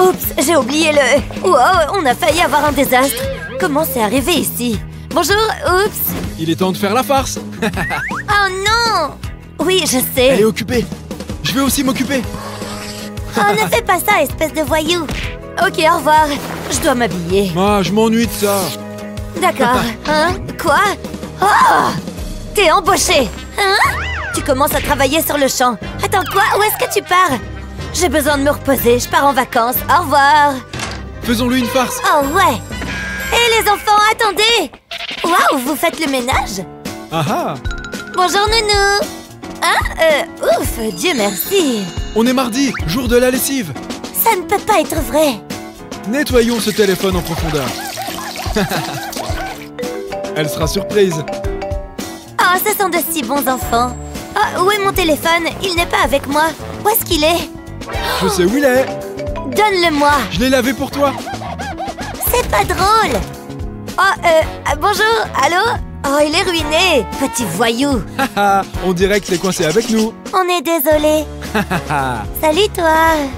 Oups, j'ai oublié le... Wow, on a failli avoir un désastre. Comment c'est arrivé ici? Bonjour, oups. Il est temps de faire la farce. Oh non! Oui, je sais. Elle est occupée. Je vais aussi m'occuper. Oh, ne fais pas ça, espèce de voyou. Ok, au revoir. Je dois m'habiller. Ah, je m'ennuie de ça. D'accord. Hein? Quoi? Oh! T'es embauché. Hein? Tu commences à travailler sur le champ. Attends, quoi? Où est-ce que tu pars? J'ai besoin de me reposer. Je pars en vacances. Au revoir. Faisons-lui une farce. Oh ouais. Hé les enfants, attendez. Waouh, vous faites le ménage? Ah ah. Bonjour Nounou. Hein? Ouf, Dieu merci. On est mardi, jour de la lessive. Ça ne peut pas être vrai. Nettoyons ce téléphone en profondeur. Elle sera surprise. Oh, ce sont de si bons enfants. Oh, où est mon téléphone? Il n'est pas avec moi. Où est-ce qu'il est? Je sais où il est. Donne-le-moi. Je l'ai lavé pour toi. C'est pas drôle. Oh, bonjour, allô? Oh, il est ruiné, petit voyou. Haha, on dirait que t'es coincé avec nous. On est désolé. Salut toi.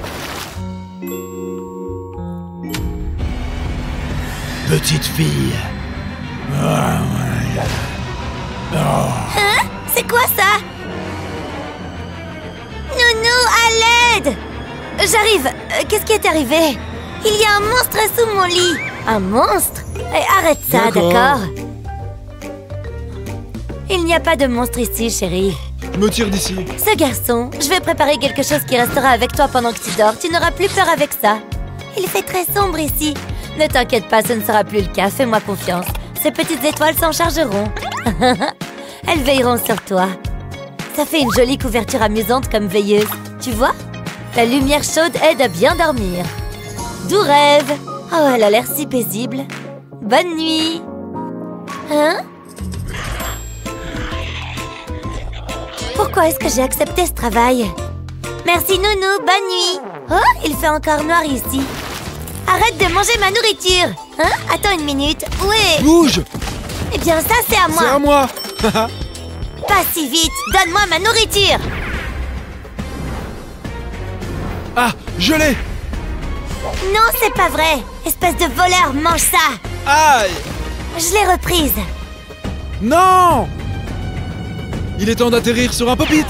Petite fille. Hein? C'est quoi ça? Nounou, à l'aide! J'arrive. Qu'est-ce qui est arrivé? Il y a un monstre sous mon lit. Un monstre? Arrête ça, d'accord? Il n'y a pas de monstre ici, chérie. Je me tire d'ici. Ce garçon, je vais préparer quelque chose qui restera avec toi pendant que tu dors. Tu n'auras plus peur avec ça. Il fait très sombre ici. Ne t'inquiète pas, ce ne sera plus le cas. Fais-moi confiance. Ces petites étoiles s'en chargeront. Elles veilleront sur toi. Ça fait une jolie couverture amusante comme veilleuse. Tu vois? La lumière chaude aide à bien dormir. Doux rêve. Oh, elle a l'air si paisible. Bonne nuit. Hein? Pourquoi est-ce que j'ai accepté ce travail? Merci Nounou, bonne nuit. Oh, il fait encore noir ici. Arrête de manger ma nourriture. Hein? Attends une minute. Où est... Bouge! Eh bien ça c'est à moi. C'est à moi. Pas si vite. Donne-moi ma nourriture. Ah, je l'ai. Non, c'est pas vrai. Espèce de voleur, mange ça. Aïe. Je l'ai reprise. Non! Il est temps d'atterrir sur un pop-it.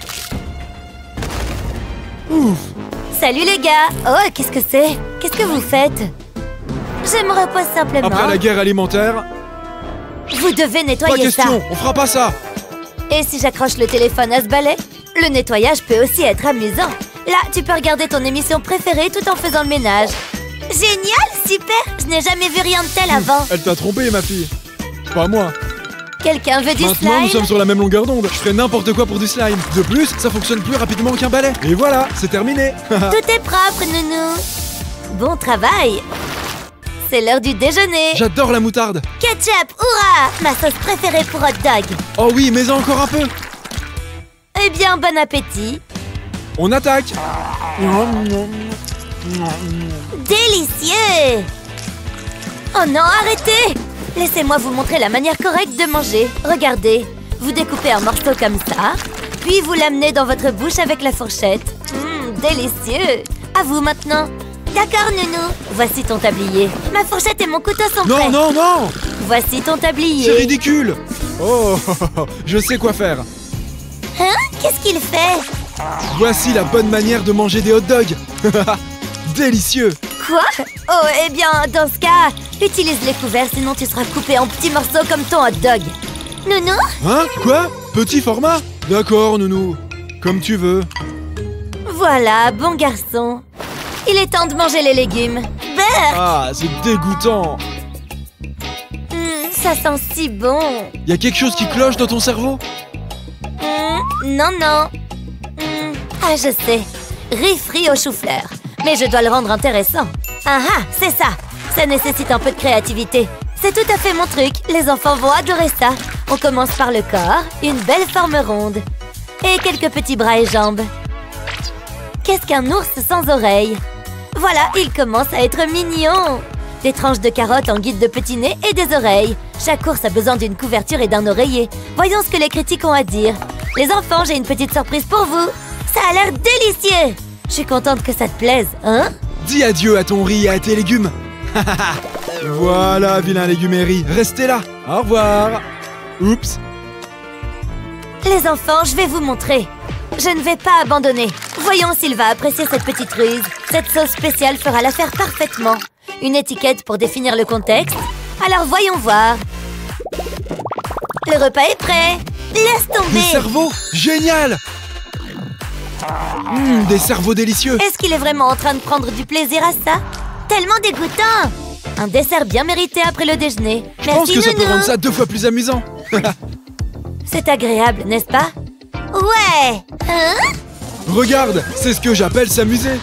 Ouf. Salut les gars. Oh, qu'est-ce que c'est? Qu'est-ce que vous faites? Je me repose simplement. Après la guerre alimentaire... Vous devez Pas nettoyer ça. question, on fera pas ça. Et si j'accroche le téléphone à ce balai? Le nettoyage peut aussi être amusant. Là, tu peux regarder ton émission préférée tout en faisant le ménage. Génial, super. Je n'ai jamais vu rien de tel avant. Elle t'a trompé, ma fille. Pas moi. Quelqu'un veut du Maintenant, nous slime? sommes sur la même longueur d'onde. Je ferai n'importe quoi pour du slime. De plus, ça fonctionne plus rapidement qu'un balai. Et voilà, c'est terminé. Tout est propre, Nounou. Bon travail. C'est l'heure du déjeuner. J'adore la moutarde. Ketchup, hurrah! Ma sauce préférée pour hot dog. Oh oui, mais encore un peu. Eh bien, bon appétit. On attaque. Délicieux! Oh non, arrêtez! Laissez-moi vous montrer la manière correcte de manger. Regardez, vous découpez un morceau comme ça, puis vous l'amenez dans votre bouche avec la fourchette. Délicieux! À vous maintenant. D'accord, Nounou. Voici ton tablier. Ma fourchette et mon couteau sont prêts. Non, non, non! Voici ton tablier. C'est ridicule. Oh, je sais quoi faire. Hein? Qu'est-ce qu'il fait? Voici la bonne manière de manger des hot dogs. Délicieux. Quoi? Oh, eh bien, dans ce cas, utilise les couverts, sinon tu seras coupé en petits morceaux comme ton hot dog. Nounou? Hein? Quoi? Petit format? D'accord, Nounou. Comme tu veux. Voilà, bon garçon. Il est temps de manger les légumes. Brr! Ah, c'est dégoûtant. Ça sent si bon. Y a quelque chose qui cloche dans ton cerveau? Non, non. Ah, je sais. Riz frit au chou-fleur. Mais je dois le rendre intéressant. Ah ah, c'est ça. Ça nécessite un peu de créativité. C'est tout à fait mon truc. Les enfants vont adorer ça. On commence par le corps, une belle forme ronde. Et quelques petits bras et jambes. Qu'est-ce qu'un ours sans oreilles? Voilà, il commence à être mignon. Des tranches de carottes en guide de petit nez et des oreilles. Chaque ours a besoin d'une couverture et d'un oreiller. Voyons ce que les critiques ont à dire. Les enfants, j'ai une petite surprise pour vous. Ça a l'air délicieux. Je suis contente que ça te plaise, hein? Dis adieu à ton riz et à tes légumes. Voilà, vilain légume et riz. Restez là. Au revoir. Oups. Les enfants, je vais vous montrer. Je ne vais pas abandonner. Voyons s'il va apprécier cette petite ruse. Cette sauce spéciale fera l'affaire parfaitement. Une étiquette pour définir le contexte. Alors voyons voir. Le repas est prêt. Laisse Des tomber. cerveaux. Génial. Des cerveaux délicieux. Est-ce qu'il est vraiment en train de prendre du plaisir à ça? Tellement dégoûtant. Un dessert bien mérité après le déjeuner. Je pense que ça peut rendre ça 2 fois plus amusant. C'est agréable, n'est-ce pas? Ouais. Hein? Regarde, c'est ce que j'appelle s'amuser.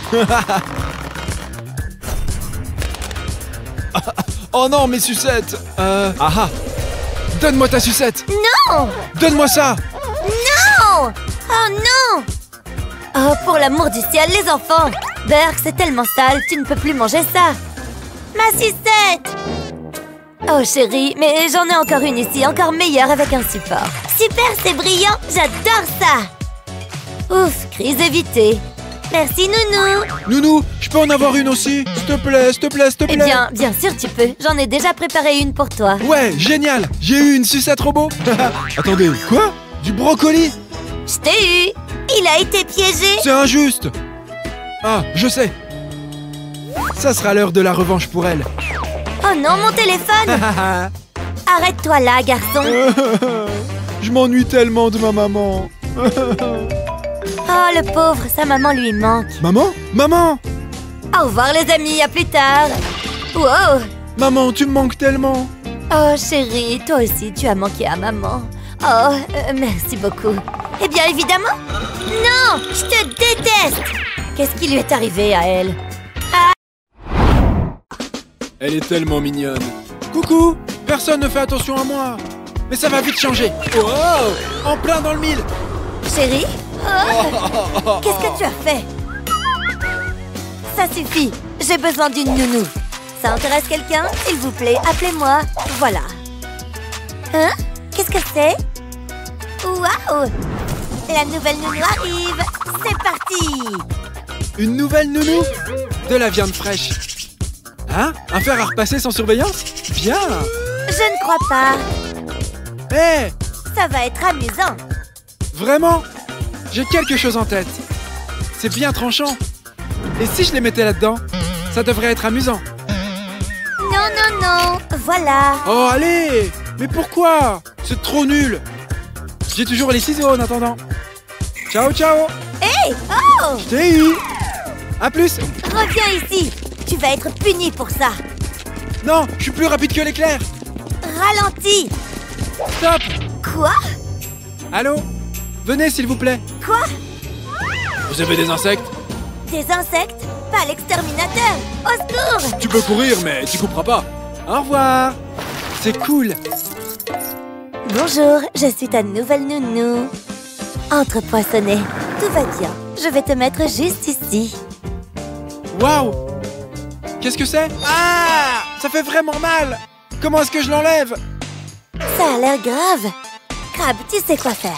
Oh non, mes sucettes. Ah. Donne-moi ta sucette. Non. Donne-moi ça. Non. Oh non. Oh, pour l'amour du ciel, les enfants. Burke, c'est tellement sale, tu ne peux plus manger ça. Ma sucette. Oh chérie, mais j'en ai encore une ici, encore meilleure avec un support. Super, c'est brillant, j'adore ça. Ouf, crise évitée. Merci Nounou. Nounou, je peux en avoir une aussi? S'il te plaît, s'il te plaît, s'il te plaît. Eh bien sûr tu peux, j'en ai déjà préparé une pour toi. Ouais, génial. J'ai eu une sucette robot. Attendez, quoi? Du brocoli? Je t'ai eu. Il a été piégé. C'est injuste. Ah, je sais. Ça sera l'heure de la revanche pour elle. Oh non, mon téléphone. Arrête-toi là, garçon. Je m'ennuie tellement de ma maman. Oh, le pauvre, sa maman lui manque. Maman? Maman? Au revoir les amis, à plus tard. Wow. Maman, tu me manques tellement. Oh chérie, toi aussi tu as manqué à maman. Oh, merci beaucoup. Eh bien évidemment. Non, je te déteste. Qu'est-ce qui lui est arrivé à elle? Elle est tellement mignonne. Coucou, personne ne fait attention à moi. Mais ça va vite changer. Oh, en plein dans le mille. Chérie? Oh. Qu'est-ce que tu as fait? Ça suffit, j'ai besoin d'une nounou. Ça intéresse quelqu'un? S'il vous plaît, appelez-moi. Voilà. Hein? Qu'est-ce que c'est? Waouh! La nouvelle nounou arrive. C'est parti. Une nouvelle nounou? De la viande fraîche. Hein? Un fer à repasser sans surveillance? Bien. Je ne crois pas. Hé! Ça va être amusant. Vraiment? J'ai quelque chose en tête. C'est bien tranchant. Et si je les mettais là-dedans? Ça devrait être amusant. Non, non, non. Voilà. Oh, allez! Mais pourquoi? C'est trop nul. J'ai toujours les ciseaux en attendant. Ciao, ciao. Hé! Oh! Je t'ai eu. À plus. Reviens ici. Tu vas être puni pour ça. Non, je suis plus rapide que l'éclair. Ralentis. Stop. Quoi? Allô? Venez, s'il vous plaît. Quoi? Vous avez des insectes? Des insectes? Pas l'exterminateur. Au secours! Tu peux courir, mais tu couperas pas. Au revoir. C'est cool. Bonjour, je suis ta nouvelle nounou. Entre poissonnets, tout va bien. Je vais te mettre juste ici. Waouh! Qu'est-ce que c'est? Ah! Ça fait vraiment mal! Comment est-ce que je l'enlève? Ça a l'air grave. Crabe, tu sais quoi faire.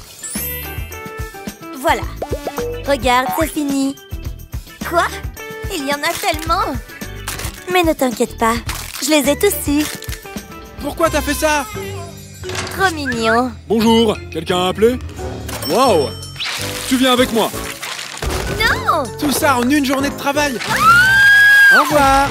Voilà. Regarde, c'est fini. Quoi? Il y en a tellement. Mais ne t'inquiète pas, je les ai tous eus. Pourquoi t'as fait ça? Trop mignon. Bonjour, quelqu'un a appelé? Waouh! Tu viens avec moi. Non! Tout ça en une journée de travail. Au revoir.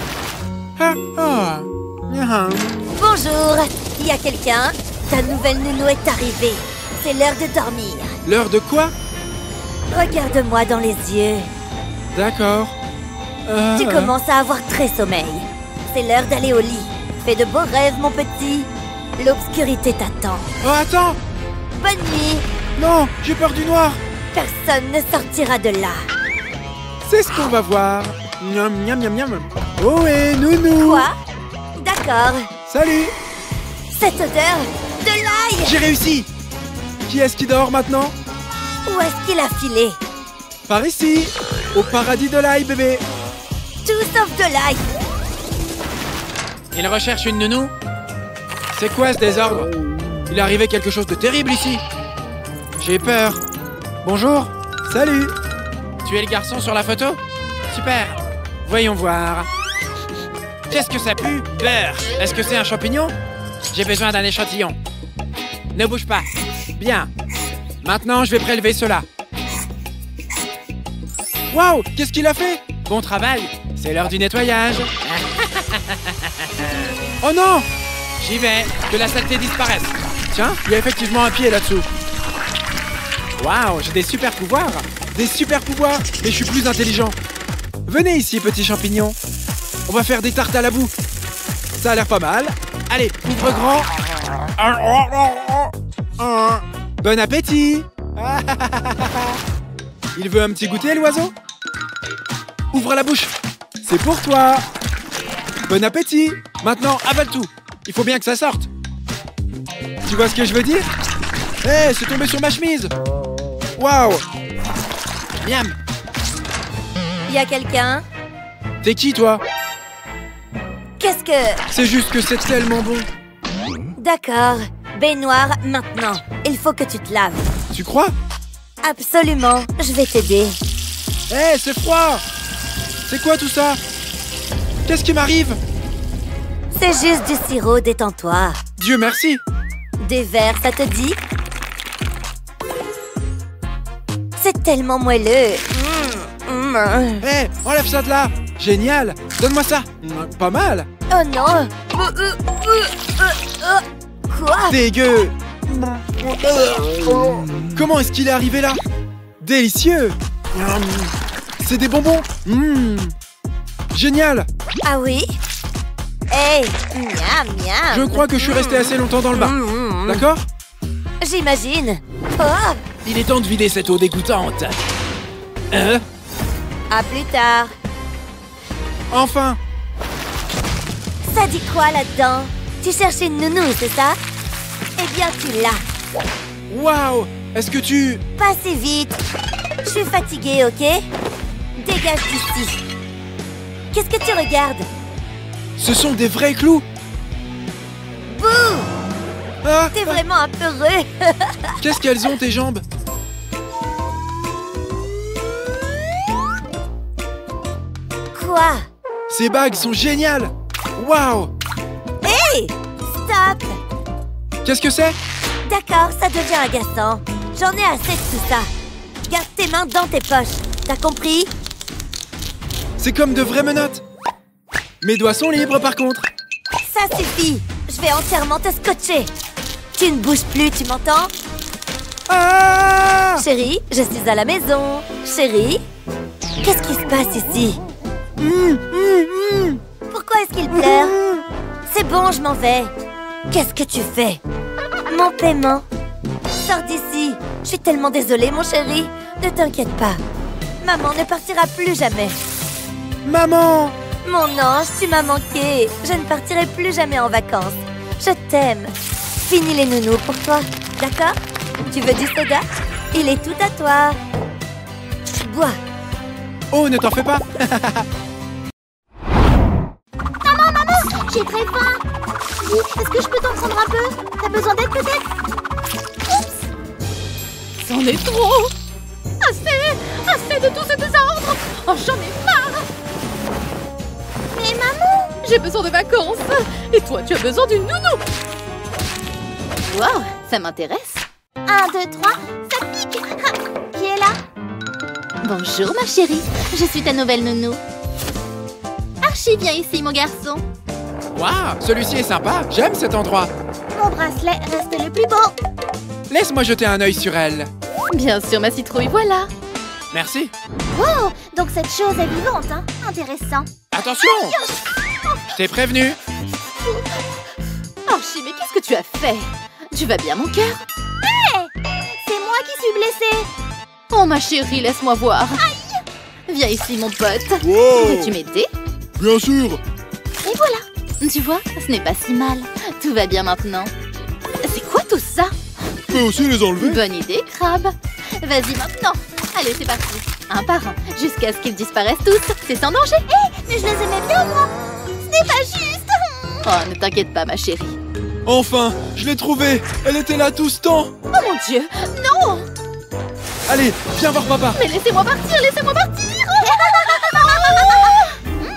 Bonjour, il y a quelqu'un? Ta nouvelle nounou est arrivée. C'est l'heure de dormir. L'heure de quoi? Regarde-moi dans les yeux. D'accord. Tu commences à avoir très sommeil. C'est l'heure d'aller au lit. Fais de beaux rêves, mon petit. L'obscurité t'attend. Oh, attends! Bonne nuit. Non, j'ai peur du noir. Personne ne sortira de là. C'est ce qu'on va voir. Miam, miam, miam, miam. Oh, et nounou. Quoi? D'accord. Salut. Cette odeur de l'ail. J'ai réussi. Qui est-ce qui dort maintenant? Où est-ce qu'il a filé? Par ici. Au paradis de l'ail, bébé. Tout sauf de l'ail. Il recherche une nounou? C'est quoi ce désordre? Il est arrivé quelque chose de terrible ici. J'ai peur. Bonjour. Salut. Tu es le garçon sur la photo? Super. Voyons voir. Qu'est-ce que ça pue? Beurre. Est-ce que c'est un champignon? J'ai besoin d'un échantillon. Ne bouge pas. Bien. Maintenant, je vais prélever cela. Waouh! Qu'est-ce qu'il a fait? Bon travail. C'est l'heure du nettoyage. Oh non! J'y vais. Que la saleté disparaisse. Tiens, il y a effectivement un pied là-dessous. Waouh! J'ai des super pouvoirs. Des super pouvoirs. Mais je suis plus intelligent. Venez ici, petit champignon. On va faire des tartes à la boue. Ça a l'air pas mal. Allez, ouvre grand. Bon appétit. Il veut un petit goûter, l'oiseau? Ouvre la bouche. C'est pour toi. Bon appétit. Maintenant, avale tout. Il faut bien que ça sorte. Tu vois ce que je veux dire? Hé, c'est tombé sur ma chemise. Waouh. Miam. Y a quelqu'un? T'es qui, toi? Qu'est-ce que... C'est juste que c'est tellement bon. D'accord. Baignoire, maintenant. Il faut que tu te laves. Tu crois? Absolument. Je vais t'aider. Hé, c'est froid. C'est quoi tout ça? Qu'est-ce qui m'arrive? C'est juste du sirop, détends-toi. Dieu merci. Des verres, ça te dit? C'est tellement moelleux. Hé, enlève ça de là. Génial. Donne-moi ça. Pas mal. Oh non. Quoi? Dégueu. Comment est-ce qu'il est arrivé là? Délicieux. C'est des bonbons. Génial. Ah oui? Hey, miam, miam. Je crois que je suis resté assez longtemps dans le bain. D'accord? J'imagine. Oh, Il est temps de vider cette eau dégoûtante. à plus tard. Enfin. Ça dit quoi là-dedans? Tu cherchais une nounou, c'est ça? Eh bien, tu l'as. Waouh. Est-ce que tu... Pas si vite. Je suis fatiguée, ok? Dégage d'ici. Qu'est-ce que tu regardes? Ce sont des vrais clous. Bouh! Ah, T'es vraiment un peu heureux. qu'est-ce qu'elles ont, tes jambes? Quoi? Ces bagues sont géniales. Waouh. Hey! Stop! Qu'est-ce que c'est? D'accord, ça devient agaçant. J'en ai assez de tout ça. Garde tes mains dans tes poches. T'as compris? C'est comme de vraies menottes. Mes doigts sont libres, par contre. Ça suffit. Je vais entièrement te scotcher. Tu ne bouges plus, tu m'entends? Ah! Chérie, je suis à la maison. Chérie? Qu'est-ce qui se passe ici? Pourquoi est-ce qu'il pleure? C'est bon, je m'en vais. Qu'est-ce que tu fais? Mon paiement. Sors d'ici. Je suis tellement désolée, mon chéri. Ne t'inquiète pas. Maman ne partira plus jamais. Maman! Mon ange, tu m'as manqué. Je ne partirai plus jamais en vacances. Je t'aime. Finis les nounous pour toi, d'accord? Tu veux du soda? Il est tout à toi. Bois. Oh, ne t'en fais pas. J'ai très faim. Dis, est-ce que je peux t'en prendre un peu? T'as besoin d'aide peut-être? C'en est trop! Assez de tout ce désordre! Oh, j'en ai marre! Mais maman! J'ai besoin de vacances! Et toi, tu as besoin d'une nounou! Wow, ça m'intéresse! 1, 2, 3, ça pique! Ah, qui est là? Bonjour, ma chérie! Je suis ta nouvelle nounou! Archie, viens ici, mon garçon! Waouh, celui-ci est sympa. J'aime cet endroit. Mon bracelet reste le plus beau! Laisse-moi jeter un œil sur elle. Bien sûr, ma citrouille, voilà! Merci. Wow! Donc cette chose est vivante, hein? Intéressant! Attention! Je t'ai prévenu. Archie, mais qu'est-ce que tu as fait? Tu vas bien, mon cœur? C'est moi qui suis blessée! Oh, ma chérie, laisse-moi voir! Viens ici, mon pote! Wow. Veux-tu m'aider? Bien sûr. Et voilà! Tu vois, ce n'est pas si mal. Tout va bien maintenant. C'est quoi tout ça? Je peux aussi les enlever. Bonne idée, crabe. Vas-y maintenant. Allez, c'est parti. Un par un, jusqu'à ce qu'ils disparaissent tous. C'est sans danger. Mais je les aimais bien, moi! Ce n'est pas juste! Oh, ne t'inquiète pas, ma chérie. Enfin, je l'ai trouvée. Elle était là tout ce temps. Oh mon Dieu! Non! Allez, viens voir papa. Mais laissez-moi partir, laissez-moi partir!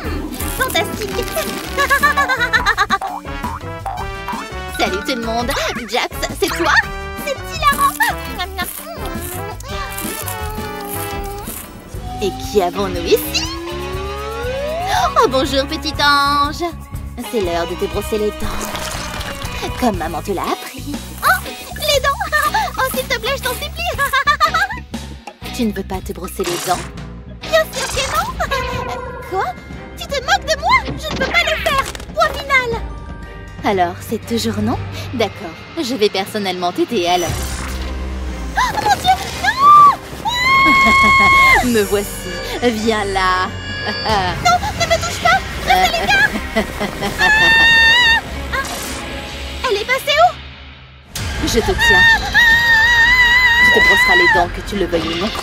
Qui avons-nous ici? Oh, bonjour, petit ange. C'est l'heure de te brosser les dents. Comme maman te l'a appris. Oh, les dents. Oh, s'il te plaît, je t'en supplie. Tu ne veux pas te brosser les dents? Bien sûr que non. Quoi? Tu te moques de moi? Je ne peux pas le faire. Point final. Alors, c'est toujours non? D'accord, je vais personnellement t'aider alors. Oh mon Dieu, non. Me voici, viens là. Non, ne me touche pas. Reste à l'écart. Elle est passée où? Je te tiens. Tu te brosseras les dents, que tu le veuilles ou non.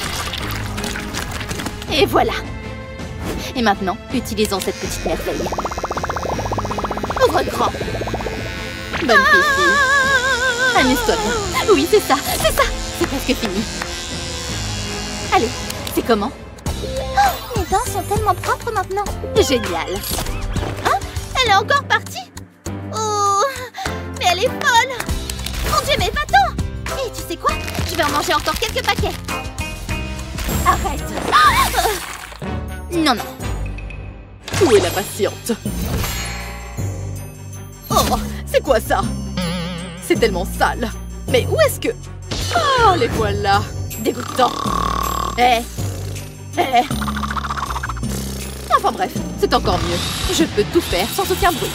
Et voilà. Et maintenant, utilisons cette petite merveille. Ouvre grand. Bonne fille. Amuse-toi bien. Oui, c'est ça, c'est ça. C'est presque fini. Allez, c'est comment? Oh, mes dents sont tellement propres maintenant. Génial. Hein? Elle est encore partie? Oh, mais elle est folle. Mon Dieu, mais va-t'en. Et tu sais quoi? Je vais en manger encore quelques paquets. Arrête. Non, non. Où est la patiente? Oh, c'est quoi ça? C'est tellement sale. Mais où est-ce que... Oh, les voilà. Dégoûtant. Enfin bref, c'est encore mieux. Je peux tout faire sans aucun bruit.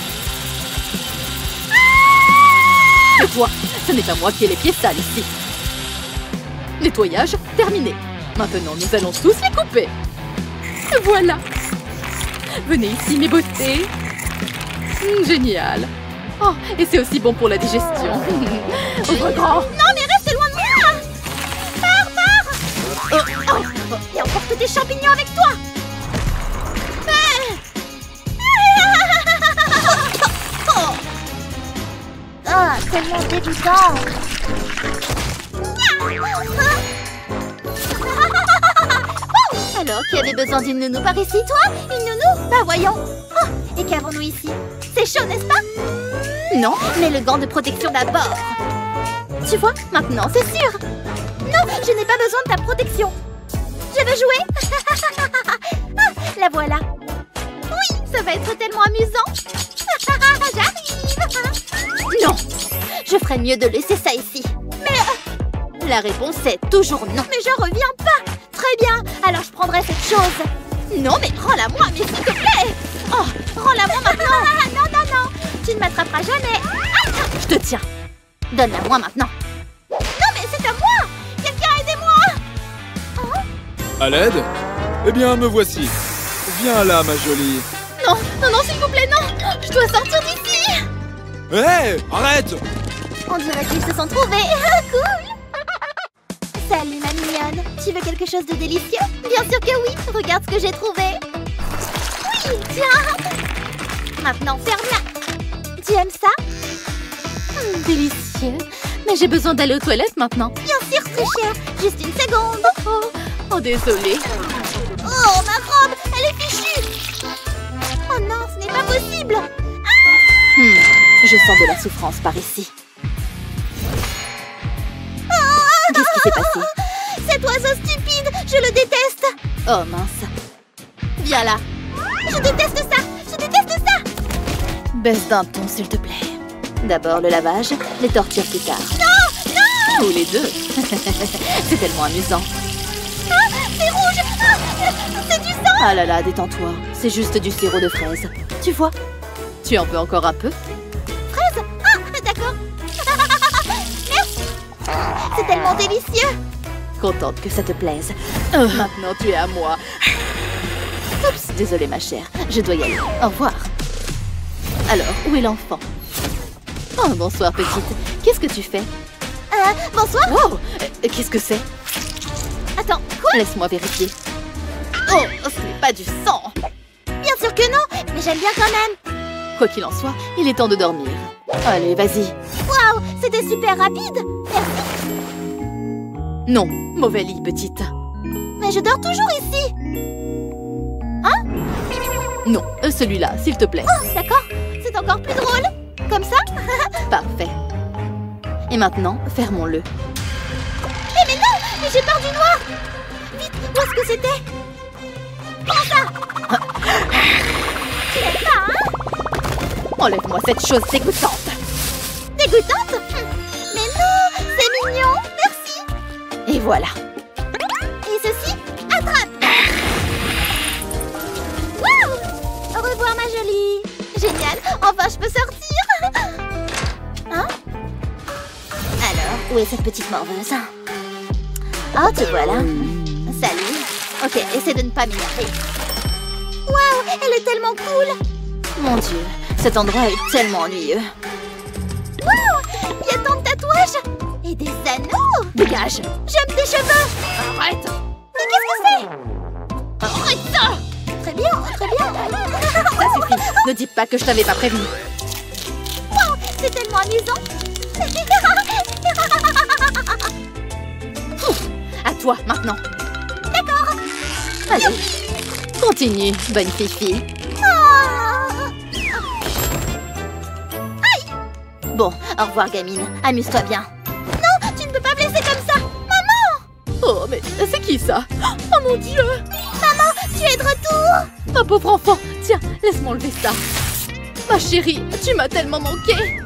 Et toi, ce n'est pas moi qui ai les pieds sales ici. Nettoyage terminé. Maintenant, nous allons tous les couper. Voilà. Venez ici, mes beautés. Génial. Oh, et c'est aussi bon pour la digestion. Ouvre grand. Non, mais reste loin de moi. Pars. Et emporte tes champignons avec toi. Ah, tellement dégoûtant. Alors, qui avait besoin d'une nounou par ici? Toi, une nounou? Bah voyons. Oh, et qu'avons-nous ici? C'est chaud, n'est-ce pas? Non, mais le gant de protection d'abord. Tu vois, maintenant c'est sûr. Non, je n'ai pas besoin de ta protection. Je veux jouer. Ah, la voilà. Oui, ça va être tellement amusant. J'arrive. Non, je ferais mieux de laisser ça ici. Mais la réponse est toujours non. Mais je reviens pas. Très bien, alors je prendrai cette chose. Non, mais Rends-la-moi, mais s'il te plaît. Oh, rends-la-moi maintenant. Non, non, non. Tu ne m'attraperas jamais. je te tiens. Donne-la-moi maintenant. Non, mais c'est à moi. Quelqu'un aidez-moi. À l'aide? Eh bien, me voici. Viens là, ma jolie. Non, non, non, s'il vous plaît, non. Je dois sortir d'ici. Hé, arrête! On dirait qu'ils se sont trouvés. Cool. Salut, ma mignonne. Tu veux quelque chose de délicieux? Bien sûr que oui. Regarde ce que j'ai trouvé. Oui, tiens. Maintenant, ferme-la. Tu aimes ça? Délicieux. Mais j'ai besoin d'aller aux toilettes maintenant. Bien sûr, très cher. Juste une seconde. Oh, désolée. Oh, ma robe, elle est fichue. Oh non, ce n'est pas possible. Je sens de la souffrance par ici. Qu'est-ce qui s'est passé? Cet oiseau stupide, je le déteste. Oh mince. Viens là. Je déteste ça. Je déteste ça. Baisse d'un ton, s'il te plaît. D'abord le lavage, les tortures plus tard. Non, non. Ou les deux. C'est tellement amusant. Ah, c'est rouge. Ah, c'est du sang. Ah là là, détends-toi. C'est juste du sirop de fraise. Tu vois? Tu en veux encore un peu? Fraise? Ah, d'accord. Merci. C'est tellement délicieux. Contente que ça te plaise. Maintenant, tu es à moi. Oups, désolée ma chère. Je dois y aller. Au revoir. Alors, où est l'enfant? Oh, bonsoir petite. Qu'est-ce que tu fais? Bonsoir. Oh, qu'est-ce que c'est? Attends, quoi? Laisse-moi vérifier. Oh, ce n'est pas du sang. Bien sûr que non, mais j'aime bien quand même. Quoi qu'il en soit, il est temps de dormir. Allez, vas-y. Waouh, c'était super rapide. Merci. Non, mauvais lit, petite. Mais je dors toujours ici. Hein? Non, celui-là, s'il te plaît. Oh, d'accord. C'est encore plus drôle. Comme ça? Parfait. Et maintenant, fermons-le. Mais non, mais j'ai peur du noir. Vite, où est-ce que c'était? Enlève-moi cette chose dégoûtante. Dégoûtante? Mais non, c'est mignon, merci. Et voilà. Et ceci, attrape. Waouh! Au revoir, ma jolie. Génial, enfin je peux sortir. Hein? Alors, où est cette petite morveuse? Oh, te voilà. Salut. Ok, essaie de ne pas m'énerver. Waouh, elle est tellement cool. Mon Dieu, cet endroit est tellement ennuyeux. Waouh, il y a tant de tatouages. Et des anneaux. Dégage. J'aime tes cheveux. Arrête. Mais qu'est-ce que c'est? Arrête ça. Très bien, très bien. Ça suffit. Ne dis pas que je t'avais pas prévenu. Wow, c'est tellement amusant. À toi, maintenant. D'accord. Allez, continue, bonne fifi. Bon, au revoir, gamine. Amuse-toi bien. Non, tu ne peux pas me laisser comme ça. Maman! Oh, mais c'est qui ça? Oh mon Dieu! Maman, tu es de retour. Ma pauvre enfant. Tiens, laisse-moi enlever ça. Ma chérie, tu m'as tellement manqué.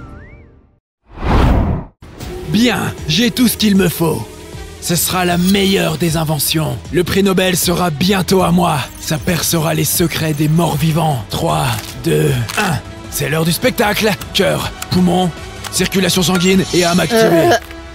Bien, j'ai tout ce qu'il me faut. Ce sera la meilleure des inventions. Le prix Nobel sera bientôt à moi. Ça percera les secrets des morts vivants. 3, 2, 1. C'est l'heure du spectacle. Cœur, poumon, circulation sanguine et âme activée.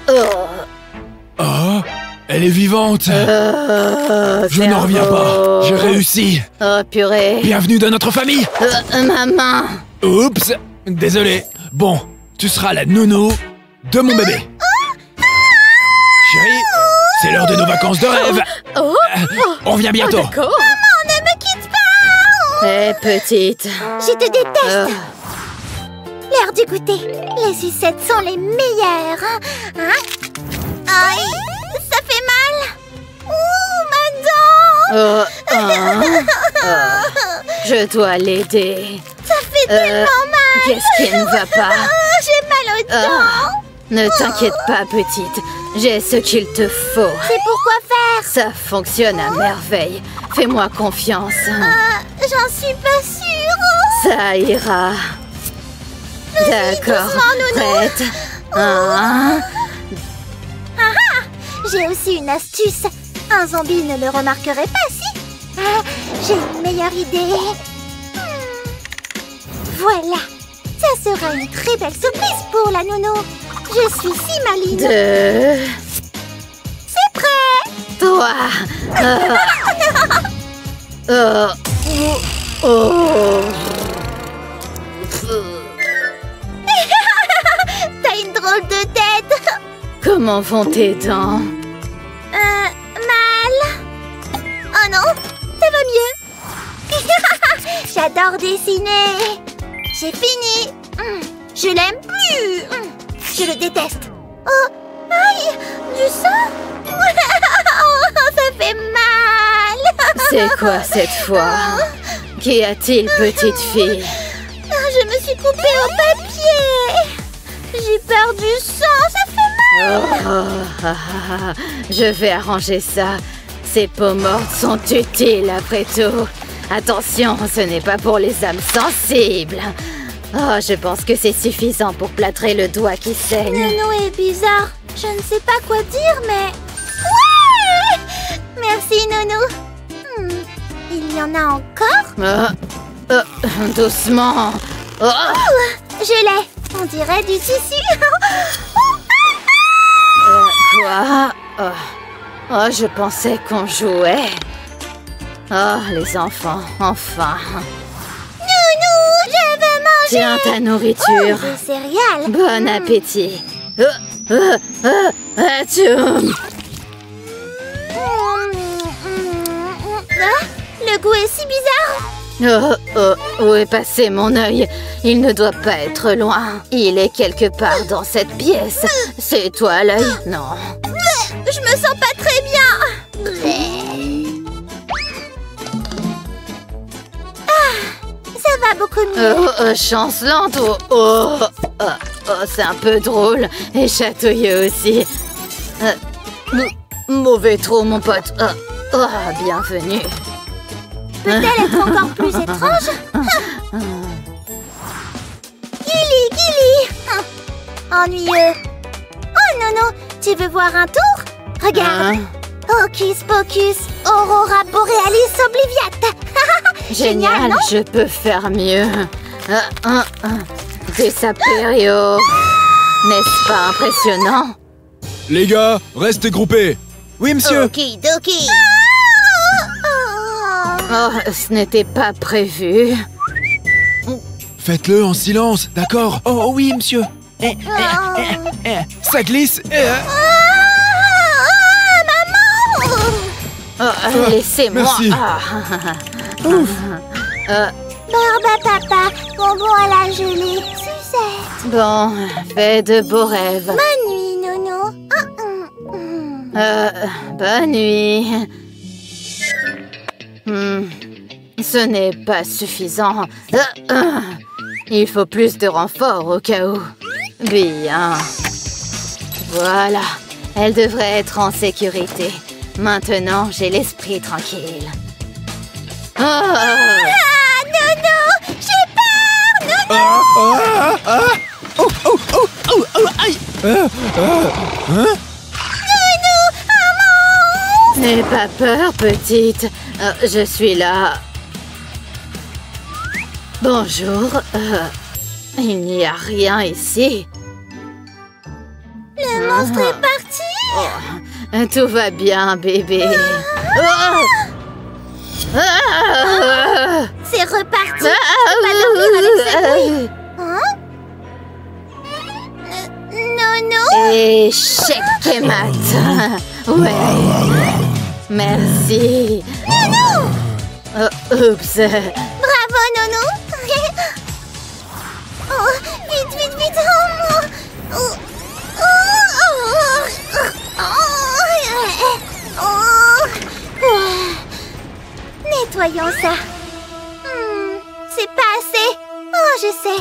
Oh, elle est vivante. Je n'en reviens pas. J'ai réussi. Oh, purée. Bienvenue dans notre famille. Ma main. Oups, désolé. Bon, tu seras la nounou de mon bébé. Chérie, c'est l'heure de nos vacances de rêve. On revient bientôt. D'accord. Maman, ne me quitte pas. Eh, petite. Je te déteste. L'heure du goûter. Les sucettes sont les meilleures. Hein? Aïe, ça fait mal. Ouh, ma dent. Je dois l'aider. Ça fait tellement mal. Qu'est-ce qui ne va pas? J'ai mal aux dents. Ne t'inquiète pas, petite. J'ai ce qu'il te faut. C'est pourquoi faire? Ça fonctionne à merveille. Fais-moi confiance. J'en suis pas sûre. Ça ira. D'accord. doucement, nounou. Prête? Un. J'ai aussi une astuce. Un zombie ne le remarquerait pas si. J'ai une meilleure idée. Voilà. Ça sera une très belle surprise pour la nounou. Je suis si maligne. 2. C'est prêt. 3. T'as une drôle de tête. Comment vont tes dents? Mal. Oh non, ça va mieux. J'adore dessiner. J'ai fini. Je l'aime plus. Je le déteste. Oh, aïe, du sang. Ça fait mal. C'est quoi cette fois? Qu'y a-t-il, petite fille? Je me suis coupée au papier. J'ai peur du sang, ça fait mal. Je vais arranger ça. Ces peaux mortes sont utiles après tout. Attention, ce n'est pas pour les âmes sensibles. Oh, je pense que c'est suffisant pour plâtrer le doigt qui saigne. Nounou est bizarre. Je ne sais pas quoi dire, mais... Ouais! Merci, Nounou. Il y en a encore? Doucement. Je l'ai. On dirait du tissu. Quoi? Oh, je pensais qu'on jouait. Oh, les enfants, enfin. Nounou, je veux manger. Tiens ta nourriture. Des céréales. Bon appétit. Atchoum. Le goût est si bizarre. Où est passé mon œil? Il ne doit pas être loin. Il est quelque part dans cette pièce. C'est toi l'œil? Non. Je me sens pas très bien. Ça va beaucoup mieux. Chancelante. C'est un peu drôle et chatouilleux aussi. Mauvais trou, mon pote. Bienvenue. Peut-elle être encore plus étrange? Gilly. Ennuyeux. Oh, Nono, tu veux voir un tour? Regarde. Hocus Pocus, Aurora Borealis Obliviate. Génial, non? je peux faire mieux. Des Saperio. N'est-ce pas impressionnant? Les gars, restez groupés. Oui, monsieur. Okidoki. Oh, ce n'était pas prévu. Faites-le en silence, d'accord? Oh oui, monsieur. Ça glisse. Oh, laissez-moi. Merci. Barbe papa, bonbon à la gelée, Suzette. Bon, fais de beaux rêves. Bonne nuit, Nono. Bonne nuit. Ce n'est pas suffisant. Il faut plus de renforts au cas où. Bien. Voilà. Elle devrait être en sécurité. Maintenant, j'ai l'esprit tranquille. Nono, j'ai peur, N'aie pas peur, petite. Je suis là. Bonjour. Il n'y a rien ici. Le monstre est parti. Tout va bien, bébé. C'est reparti. Je peux pas dormir avec ce bruit. Hein? Nono? Échec et mat. Ouais. Merci. Oups. Bravo, Nono. Oh, vite, vite, vite. Nettoyons ça. C'est pas assez. Oh, je sais.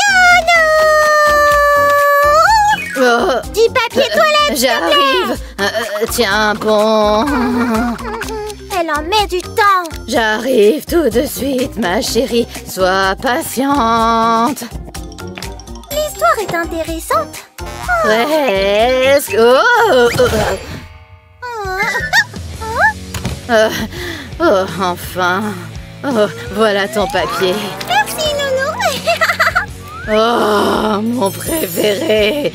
Oh, Du papier toilette, j'arrive. Tiens bon. Elle en met du temps. J'arrive tout de suite, ma chérie. Sois patiente. L'histoire est intéressante. Presque. Enfin. Oh, voilà ton papier. Merci, Nono. Oh, mon préféré.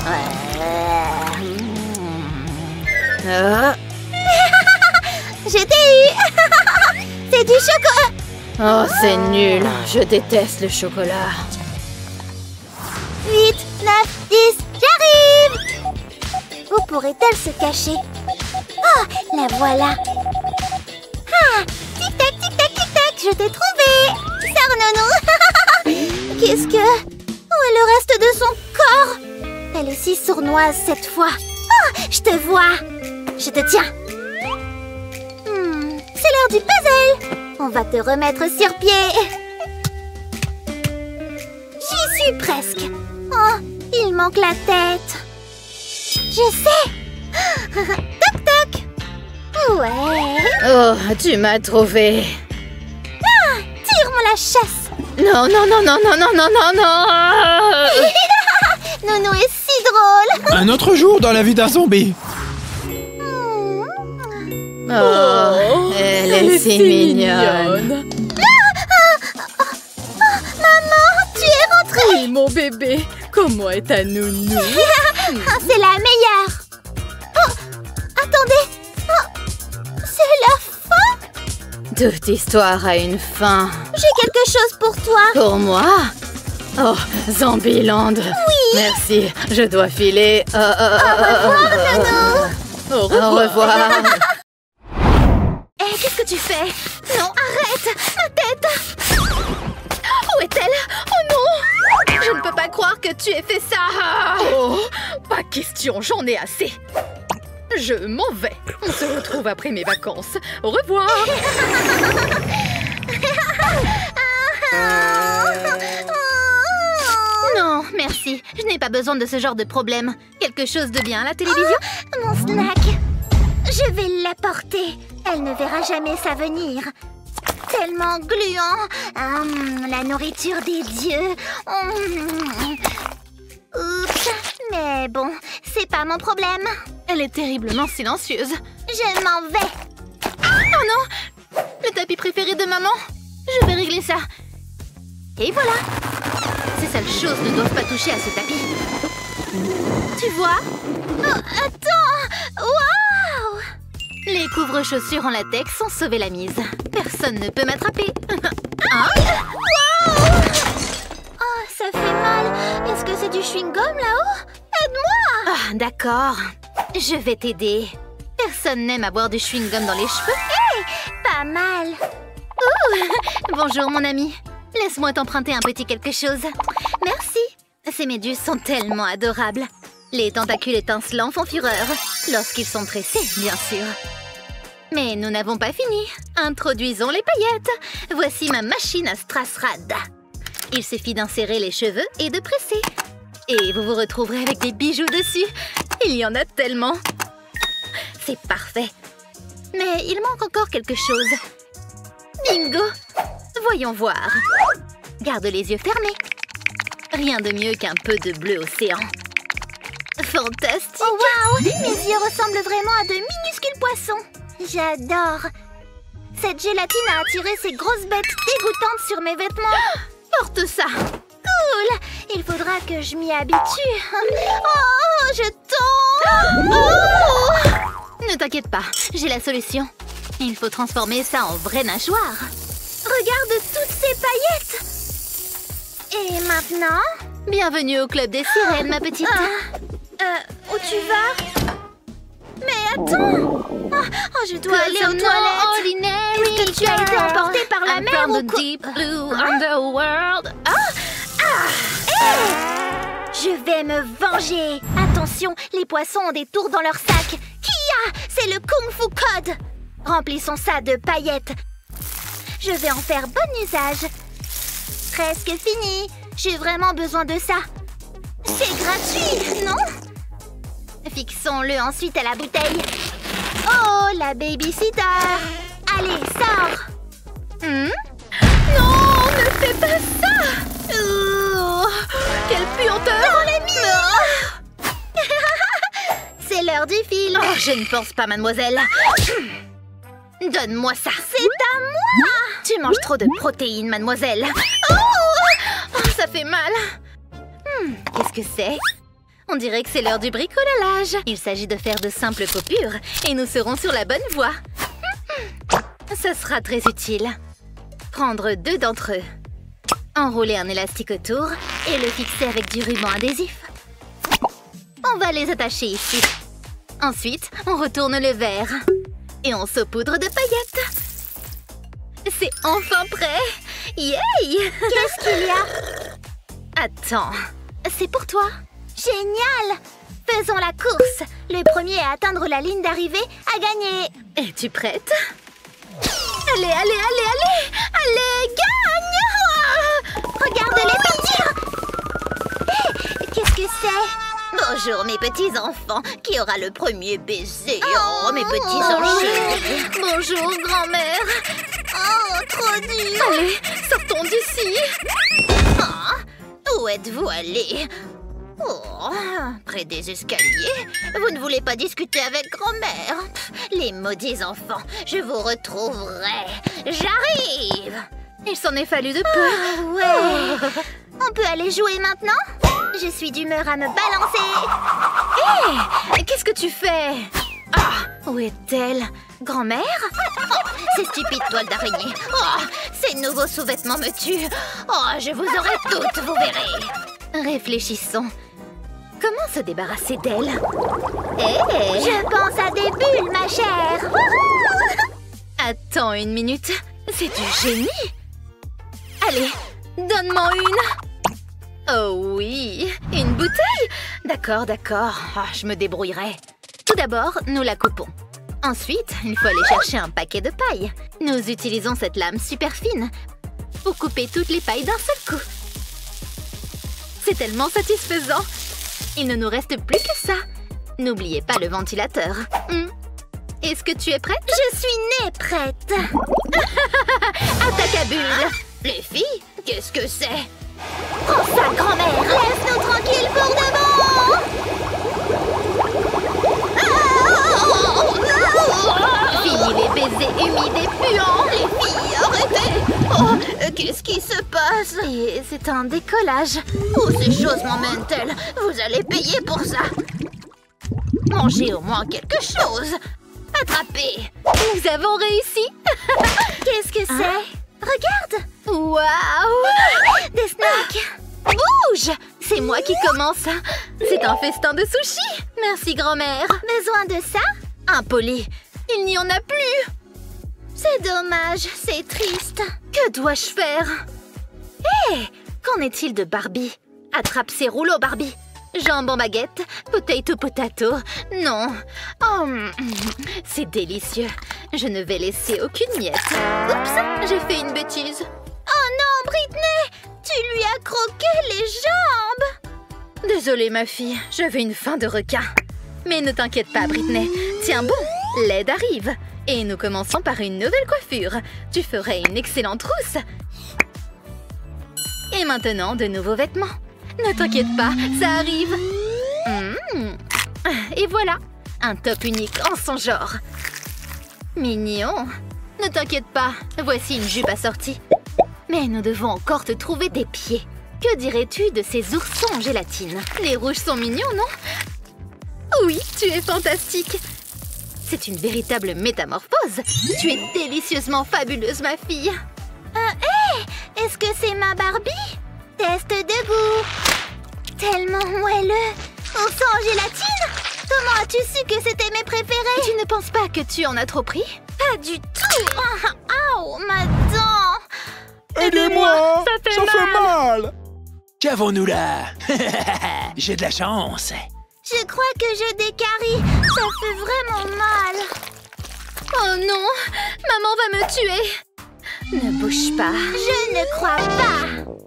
Je t'ai eu. C'est du chocolat. Oh, c'est nul. Je déteste le chocolat. 8, 9, 10, j'arrive. Où pourrait-elle se cacher? Oh, la voilà. Ah, tic-tac, tic-tac, tic-tac, je t'ai trouvé. Sors, Nono. Qu'est-ce que... Où est le reste de son corps? Elle est si sournoise cette fois. Oh, je te vois. Je te tiens. C'est l'heure du puzzle. On va te remettre sur pied. J'y suis presque. Oh, il manque la tête. Je sais. Toc toc. Ouais. Oh, tu m'as trouvé. Tire-moi la chasse. Non, non, non, non, non, non, non, non, non. Nono est si drôle. Un autre jour dans la vie d'un zombie. Oh, elle est si mignonne. Maman, tu es rentrée. Oui, mon bébé. Comment est ta nounou? C'est la meilleure. Oh, attendez. Oh, c'est la fin. Toute histoire a une fin. J'ai quelque chose pour toi. Pour moi? Oh, Zombieland. Oui. Merci, je dois filer. Au revoir, Nono. Au revoir. Hé, qu'est-ce que tu fais? Non, arrête. Ma tête. Où est-elle? Oh non! Je ne peux pas croire que tu aies fait ça! Oh, pas question, j'en ai assez! Je m'en vais. On se retrouve après mes vacances. Au revoir! Non, merci. Je n'ai pas besoin de ce genre de problème. Quelque chose de bien à la télévision? Mon snack. Je vais l'apporter. Elle ne verra jamais ça venir. tellement gluant. La nourriture des dieux. Oups, mais bon, c'est pas mon problème. Elle est terriblement silencieuse. Je m'en vais. Oh non! Le tapis préféré de maman. Je vais régler ça. Et voilà. Ces sales choses ne doivent pas toucher à ce tapis. Tu vois? Oh, attends! Waouh! Les couvre-chaussures en latex ont sauvé la mise. Personne ne peut m'attraper. Hein? Wow! Oh, ça fait mal. Est-ce que c'est du chewing-gum là-haut? Aide-moi! Ah, d'accord. Je vais t'aider. Personne n'aime avoir du chewing-gum dans les cheveux. Hé! Pas mal. Bonjour, mon ami. Laisse-moi t'emprunter un petit quelque chose. Merci. Ces méduses sont tellement adorables. Les tentacules étincelants font fureur. Lorsqu'ils sont tressés, bien sûr. Mais nous n'avons pas fini. Introduisons les paillettes. Voici ma machine à strassrad. Il suffit d'insérer les cheveux et de presser. Et vous vous retrouverez avec des bijoux dessus. Il y en a tellement. C'est parfait. Mais il manque encore quelque chose. Bingo! Voyons voir. Garde les yeux fermés. Rien de mieux qu'un peu de bleu océan. Fantastique! Oh waouh! Mes yeux ressemblent vraiment à de minuscules poissons. J'adore. Cette gélatine a attiré ces grosses bêtes dégoûtantes sur mes vêtements. Porte ça! Cool! Il faudra que je m'y habitue. Oh, je tombe! Oh! Ne t'inquiète pas, j'ai la solution. Il faut transformer ça en vraie nageoire. Regarde toutes ces paillettes! Et maintenant? Bienvenue au club des sirènes, ma petite. Où tu vas? Mais attends! Oh, je dois aller aux toilettes! Est-ce que tu as été emporté par la mer ou quoi? Deep blue underworld. Je vais me venger! Attention, les poissons ont des tours dans leur sac! Kia! C'est le Kung Fu Code! Remplissons ça de paillettes. Je vais en faire bon usage. Presque fini. J'ai vraiment besoin de ça. C'est gratuit, non? Fixons-le ensuite à la bouteille. Oh, la babysitter! Allez, sors! Non, ne fais pas ça! Quelle puanteur! Dans les murs! C'est l'heure du film. Oh, je ne pense pas, mademoiselle. Donne-moi ça. C'est à moi! Tu manges trop de protéines, mademoiselle. Oh, ça fait mal. Qu'est-ce que c'est? On dirait que c'est l'heure du bricolage. Il s'agit de faire de simples coupures et nous serons sur la bonne voie. Ça sera très utile. Prendre 2 d'entre eux. Enrouler un élastique autour et le fixer avec du ruban adhésif. On va les attacher ici. Ensuite, on retourne le verre. Et on saupoudre de paillettes. C'est enfin prêt! Yay! Qu'est-ce qu'il y a? Attends, c'est pour toi. Génial! Faisons la course. Le premier à atteindre la ligne d'arrivée a gagné. Es-tu prête? Allez, allez, allez, allez! Allez, gagne! Regarde-les partir! Hé, qu'est-ce que c'est? Bonjour mes petits enfants, qui aura le premier baiser? Oh, mes petits anges! Bonjour grand-mère! Oh, trop dur! Allez, sortons d'ici! Où êtes-vous allés? Oh, près des escaliers? Vous ne voulez pas discuter avec grand-mère? Les maudits enfants, je vous retrouverai! J'arrive! Il s'en est fallu de peu. Ouais. On peut aller jouer maintenant? Je suis d'humeur à me balancer. Hé! Qu'est-ce que tu fais? Ah! Où est-elle? Grand-mère? Oh, ces stupides toiles d'araignée! Oh, ces nouveaux sous-vêtements me tuent! Oh, je vous aurai toutes, vous verrez! Réfléchissons. Comment se débarrasser d'elle? Je pense à des bulles, ma chère. Attends une minute. C'est du génie. Allez, donne-moi une. Oh oui, une bouteille. D'accord, d'accord. Ah, je me débrouillerai. Tout d'abord, nous la coupons. Ensuite, il faut aller chercher un paquet de paille. Nous utilisons cette lame super fine pour couper toutes les pailles d'un seul coup. C'est tellement satisfaisant. Il ne nous reste plus que ça. N'oubliez pas le ventilateur. Est-ce que tu es prête? Je suis née prête. Attaque à bulles. Les filles, qu'est-ce que c'est? Prends ça, grand-mère. Laisse-nous tranquilles pour de bon. Fini les baisers humides et puants. Les filles, arrêtez. Oh, qu'est-ce qui se passe? Et c'est un décollage. Où ces choses m'emmènent-elles? Vous allez payer pour ça. Mangez au moins quelque chose. Attrapez. Nous avons réussi. Qu'est-ce que c'est? Regarde! Waouh! Des snacks! Bouge! C'est moi qui commence. C'est un festin de sushi. Merci, grand-mère. Besoin de ça? Impoli. Il n'y en a plus. C'est dommage, c'est triste. Que dois-je faire? Hé! Qu'en est-il de Barbie? Attrape ces rouleaux, Barbie. Jambon baguette, potato. Non. Oh, c'est délicieux. Je ne vais laisser aucune miette. Oups, j'ai fait une bêtise. Oh non, Britney! Tu lui as croqué les jambes! Désolée, ma fille. J'avais une faim de requin. Mais ne t'inquiète pas, Britney. Tiens bon, l'aide arrive. Et nous commençons par une nouvelle coiffure. Tu ferais une excellente rousse. Et maintenant, de nouveaux vêtements. Ne t'inquiète pas, ça arrive. Et voilà, un top unique en son genre. Mignon. Ne t'inquiète pas, voici une jupe assortie. Mais nous devons encore te trouver des pieds. Que dirais-tu de ces oursons en gélatine? Les rouges sont mignons, non? Oui, tu es fantastique. C'est une véritable métamorphose. Tu es délicieusement fabuleuse, ma fille. Est-ce que c'est ma Barbie? Test de goût. Tellement moelleux. Ourson en gélatine? Comment as-tu su que c'était mes préférés? Tu ne penses pas que tu en as trop pris? Pas du tout. Ouh, ma dent. Aidez-moi! Ça fait mal! Qu'avons-nous là? J'ai de la chance. Je crois que j'ai des caries. Ça fait vraiment mal. Oh non! Maman va me tuer! Ne bouge pas. Je ne crois pas.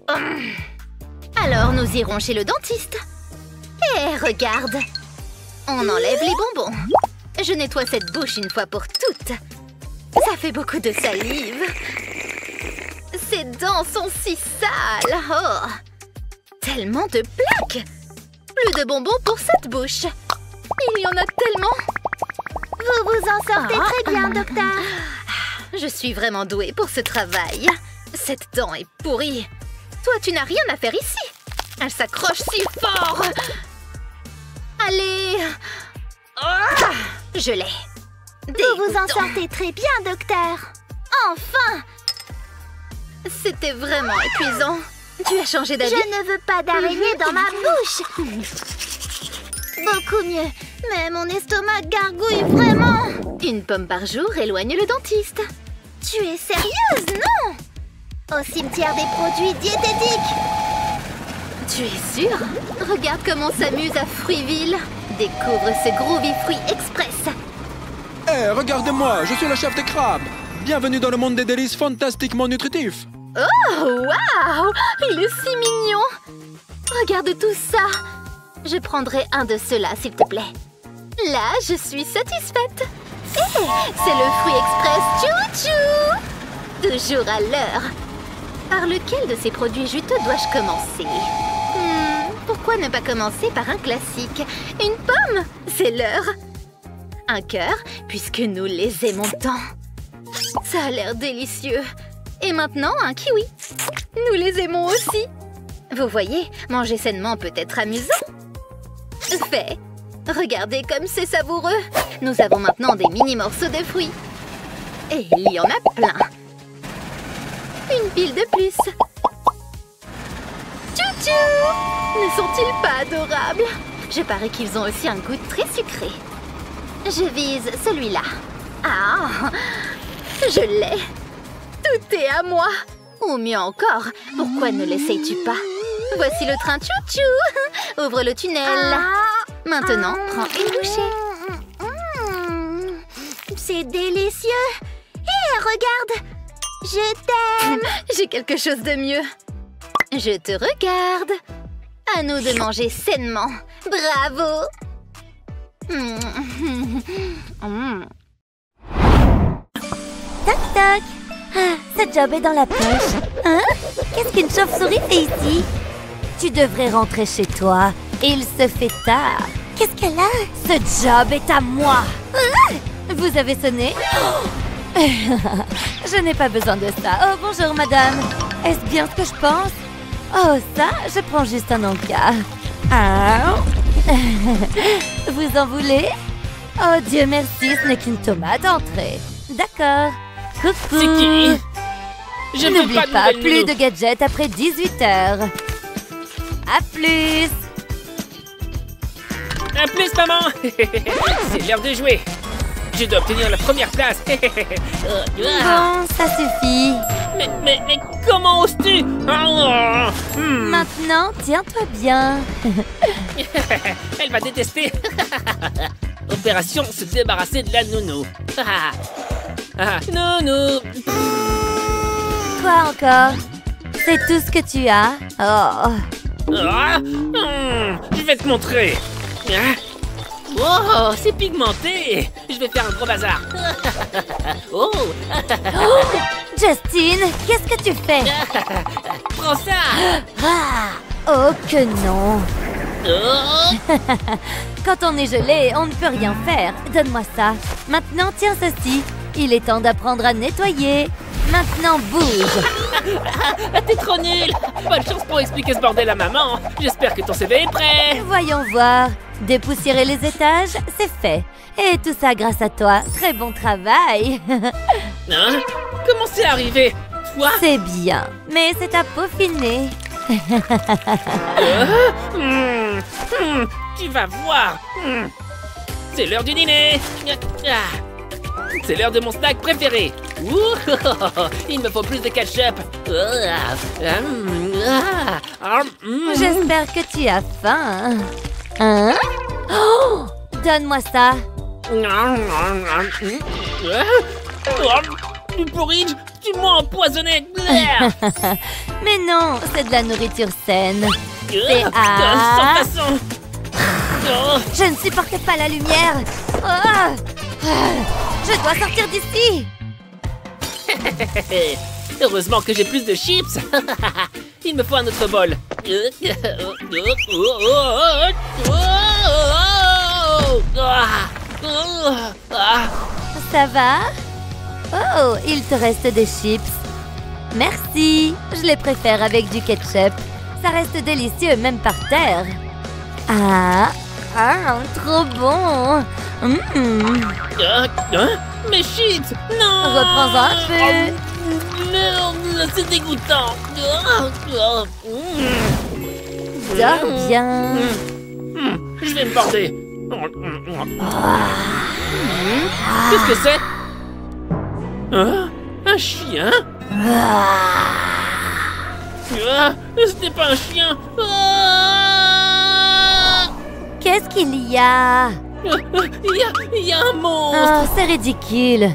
Alors nous irons chez le dentiste. Et regarde! On enlève les bonbons. Je nettoie cette bouche une fois pour toutes. Ça fait beaucoup de salive. Ces dents sont si sales. Oh! Tellement de plaques! Plus de bonbons pour cette bouche. Il y en a tellement. Vous vous en sortez très bien, docteur. Je suis vraiment douée pour ce travail. Cette dent est pourrie. Toi, tu n'as rien à faire ici. Elle s'accroche si fort. Allez. Je l'ai. Vous vous en sortez très bien, docteur. Enfin! C'était vraiment épuisant. Tu as changé d'avis? Je ne veux pas d'araignée dans ma bouche. Beaucoup mieux. Mais mon estomac gargouille vraiment. Une pomme par jour éloigne le dentiste. Tu es sérieuse, non? Au cimetière des produits diététiques. Tu es sûre? Regarde comment on s'amuse à Fruitville. Découvre ce Groovy Fruit Express. Hé, regardez-moi, je suis le chef des crabes. Bienvenue dans le monde des délices fantastiquement nutritifs. Oh, waouh! Il est si mignon! Regarde tout ça! Je prendrai un de ceux-là, s'il te plaît. Là, je suis satisfaite. C'est le Fruit Express Chouchou! Toujours à l'heure. Par lequel de ces produits juteux dois-je commencer? Pourquoi ne pas commencer par un classique? Une pomme? C'est l'heure. Un cœur, puisque nous les aimons tant. Ça a l'air délicieux. Et maintenant, un kiwi. Nous les aimons aussi. Vous voyez, manger sainement peut être amusant. Fait. Regardez comme c'est savoureux. Nous avons maintenant des mini morceaux de fruits. Et il y en a plein. Une pile de plus. Tchou-tchou! Ne sont-ils pas adorables? Je parie qu'ils ont aussi un goût très sucré. Je vise celui-là. Ah! Je l'ai. Tout est à moi. Ou mieux encore, pourquoi ne l'essayes-tu pas? Voici le train Chouchou. Ouvre le tunnel. Maintenant, prends une bouchée. C'est délicieux. Hé, regarde. Je t'aime. J'ai quelque chose de mieux. Je te regarde. À nous de manger sainement. Bravo. Toc toc. Ce job est dans la poche. Hein? Qu'est-ce qu'une chauve-souris fait ici? Tu devrais rentrer chez toi. Il se fait tard. Qu'est-ce qu'elle a? Ce job est à moi. Vous avez sonné? Je n'ai pas besoin de ça. Oh, bonjour, madame. Est-ce bien ce que je pense? Oh, ça, je prends juste un encas. Ah. Vous en voulez? Oh, Dieu merci, ce n'est qu'une tomate entrée. D'accord. Coucou. C'est qui? Je veux N'oublie pas de pas, nouvelles plus nounous. de gadgets après 18 heures. À plus. À plus, maman. C'est l'heure de jouer. Je dois obtenir la première place. Bon, ça suffit. Mais comment oses-tu? Maintenant, tiens-toi bien. Elle va détester. Opération se débarrasser de la nounou. Nounou. Quoi encore? C'est tout ce que tu as? Oh. Je vais te montrer. Oh, c'est pigmenté. Je vais faire un gros bazar. Oh. Justine, qu'est-ce que tu fais? Prends ça. Oh que non. Oh. Quand on est gelé, on ne peut rien faire. Donne-moi ça. Maintenant, tiens ceci. Il est temps d'apprendre à nettoyer. Maintenant, bouge. T'es trop nul. Bonne chance pour expliquer ce bordel à maman. J'espère que ton CV est prêt. Voyons voir. Dépoussiérer les étages, c'est fait. Et tout ça grâce à toi. Très bon travail. Hein? Comment c'est arrivé? Toi? C'est bien, mais c'est à peaufiner. Tu vas voir. C'est l'heure du dîner. C'est l'heure de mon snack préféré. Ouh, il me faut plus de ketchup. J'espère que tu as faim. Hein? Oh! Donne-moi ça. Du porridge, tu m'as empoisonné. Mais non, c'est de la nourriture saine. Sans façon. Oh. Je ne supporte pas la lumière. Je dois sortir d'ici. Heureusement que j'ai plus de chips. Il me faut un autre bol. Ça va? Oh, il te reste des chips. Merci. Je les préfère avec du ketchup. Ça reste délicieux même par terre. Trop bon. Mes chips. Non. Reprends-en un peu. Merde, c'est dégoûtant. Dors bien. Je vais me border. Qu'est-ce que c'est? Hein? Un chien? Ce n'est pas un chien. Qu'est-ce qu'il y a? Il y a un monstre. Oh, c'est ridicule.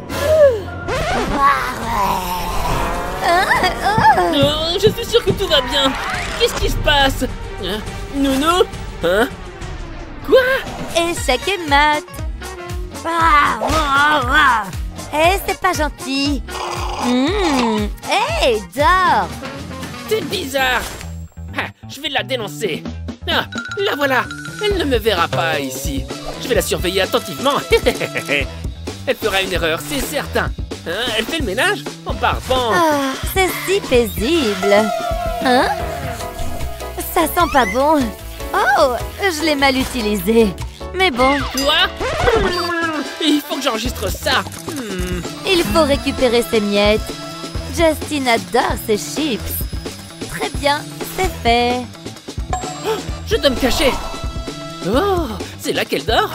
Je suis sûre que tout va bien. Qu'est-ce qui se passe? Nounou? Hein? Quoi? Échec et mat. Eh, c'est pas gentil. Hey, dors. C'est bizarre. Je vais la dénoncer. Ah, la voilà. Elle ne me verra pas ici. Je vais la surveiller attentivement. Elle fera une erreur, c'est certain. Elle fait le ménage en parfum. C'est si paisible. Hein? Ça sent pas bon. Oh, je l'ai mal utilisé. Mais bon. Quoi? Il faut que j'enregistre ça. Il faut récupérer ses miettes. Justine adore ses chips. Très bien, c'est fait. Je dois me cacher. Oh, c'est là qu'elle dort?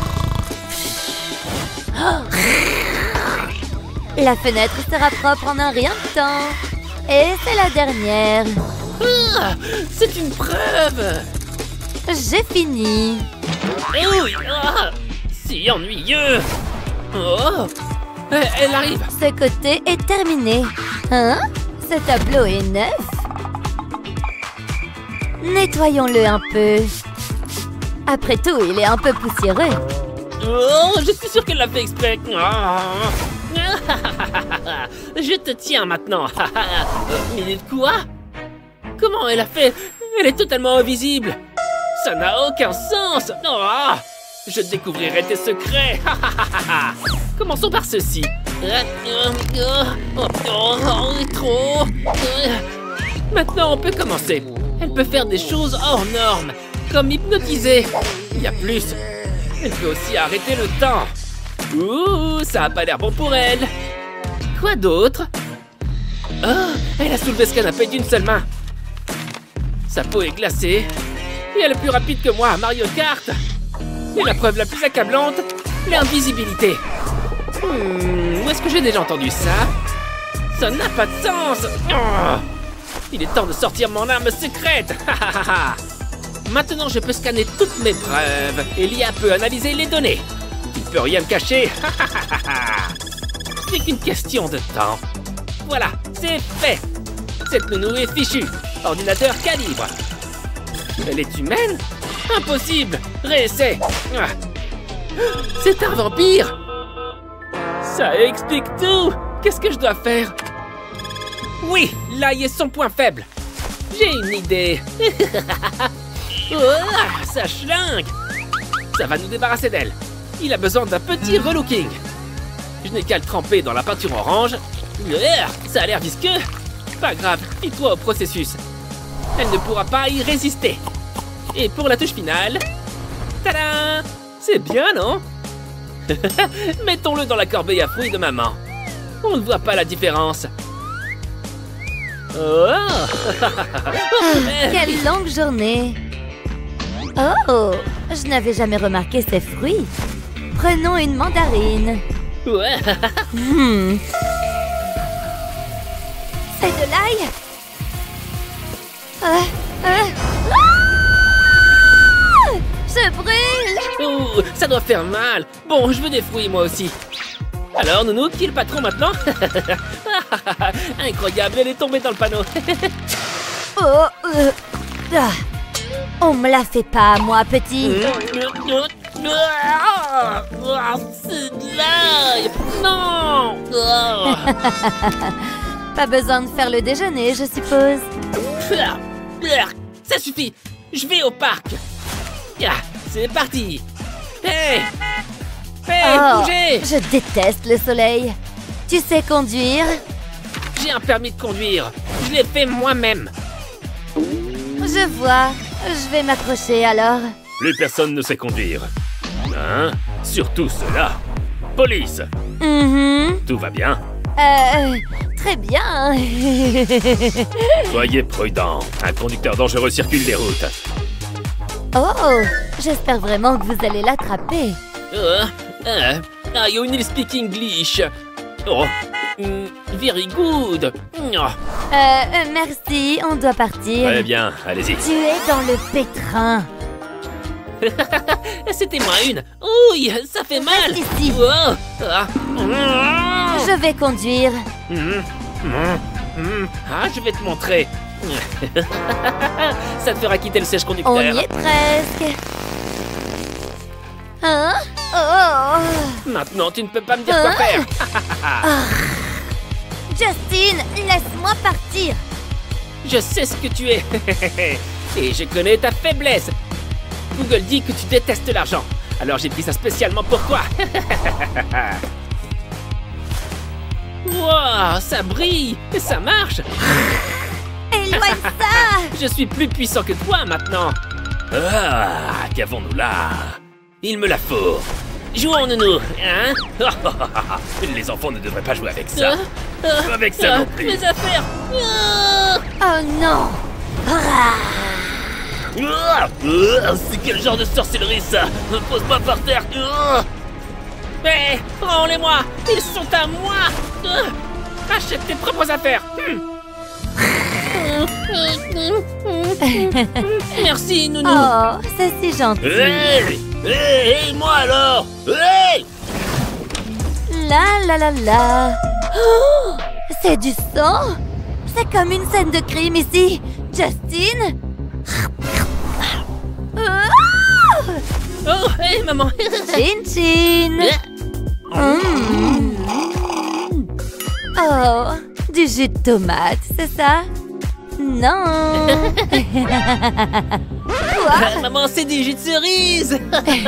La fenêtre sera propre en un rien de temps. Et c'est la dernière. C'est une preuve. J'ai fini. Oui, c'est ennuyeux. Oh, elle arrive. Ce côté est terminé. Hein? Ce tableau est neuf. Nettoyons-le un peu. Après tout, il est un peu poussiéreux. Oh, je suis sûre qu'elle l'a fait exprès. Je te tiens maintenant. Minute quoi? Comment elle a fait? Elle est totalement invisible. Ça n'a aucun sens. Oh, je découvrirai tes secrets. Commençons par ceci. Trop. Maintenant, on peut commencer. Elle peut faire des choses hors normes, comme hypnotiser. Il y a plus. Elle peut aussi arrêter le temps. Ouh, ça a pas l'air bon pour elle. Quoi d'autre? Oh, elle a soulevé ce canapé d'une seule main. Sa peau est glacée. Et elle est plus rapide que moi à Mario Kart. Et la preuve la plus accablante, l'invisibilité. Où est-ce que j'ai déjà entendu ça? Ça n'a pas de sens. Oh, il est temps de sortir mon arme secrète. Maintenant, je peux scanner toutes mes preuves. Et l'IA peut analyser les données. Il ne peut rien me cacher. C'est qu'une question de temps. Voilà, c'est fait. Cette nounou est fichue. Ordinateur calibre. Elle est humaine? Impossible. Réessai. C'est un vampire. Ça explique tout. Qu'est-ce que je dois faire? Oui, là y est son point faible. J'ai une idée. Oh, ça schlingue. Ça va nous débarrasser d'elle. Il a besoin d'un petit relooking. Je n'ai qu'à le tremper dans la peinture orange. Ça a l'air visqueux. Pas grave, fie-toi au processus. Elle ne pourra pas y résister. Et pour la touche finale... Tadam! C'est bien, non? Mettons-le dans la corbeille à fruits de maman. On ne voit pas la différence. Oh! Quelle longue journée! Oh! Je n'avais jamais remarqué ces fruits. Prenons une mandarine. Ouais. C'est de l'ail? Je brûle! Oh, ça doit faire mal. Bon, je veux des fruits moi aussi. Alors, Nounou, qui est le patron maintenant? Incroyable, elle est tombée dans le panneau. On me la fait pas, moi, petit. C'est de l'ail. Non. Pas besoin de faire le déjeuner, je suppose. Ça suffit. Je vais au parc. C'est parti. Hey, bougez. Je déteste le soleil. Tu sais conduire? J'ai un permis de conduire. Je l'ai fait moi-même. Je vois. Je vais m'accrocher alors. Plus personne ne sait conduire. Hein? Surtout cela. Police! Tout va bien? Très bien. Soyez prudents. Un conducteur dangereux circule les routes. Oh, j'espère vraiment que vous allez l'attraper. You need speak English. Oh, very good. Merci, on doit partir. Très bien, allez-y. Tu es dans le pétrin. C'était moi une. Ouh, ça fait mal. Reste ici. Oh. Je vais conduire. Je vais te montrer. Ça te fera quitter le siège-conducteur. On y est presque. Hein? Oh. Maintenant, tu ne peux pas me dire quoi faire. Justin, laisse-moi partir. Je sais ce que tu es. Et je connais ta faiblesse. Google dit que tu détestes l'argent. Alors j'ai pris ça spécialement pour toi. Wow, ça brille et ça marche. Éloigne ça. Je suis plus puissant que toi maintenant. Qu'avons-nous là? Il me la faut. Jouons, Nounou, hein? Les enfants ne devraient pas jouer avec ça. Avec ça non plus. Mes affaires. Oh non. C'est quel genre de sorcellerie ça? Pose-moi par terre. Hé, prends-les-moi. Ils sont à moi. Achète tes propres affaires. Merci, Nounou. Oh, c'est si gentil. Hey, moi alors. Hey. La. Oh, c'est du sang. C'est comme une scène de crime ici. Justin. Oh, hey, maman. Chin chin. Oh, du jus de tomate, c'est ça? Non. Maman, c'est du jus de cerise.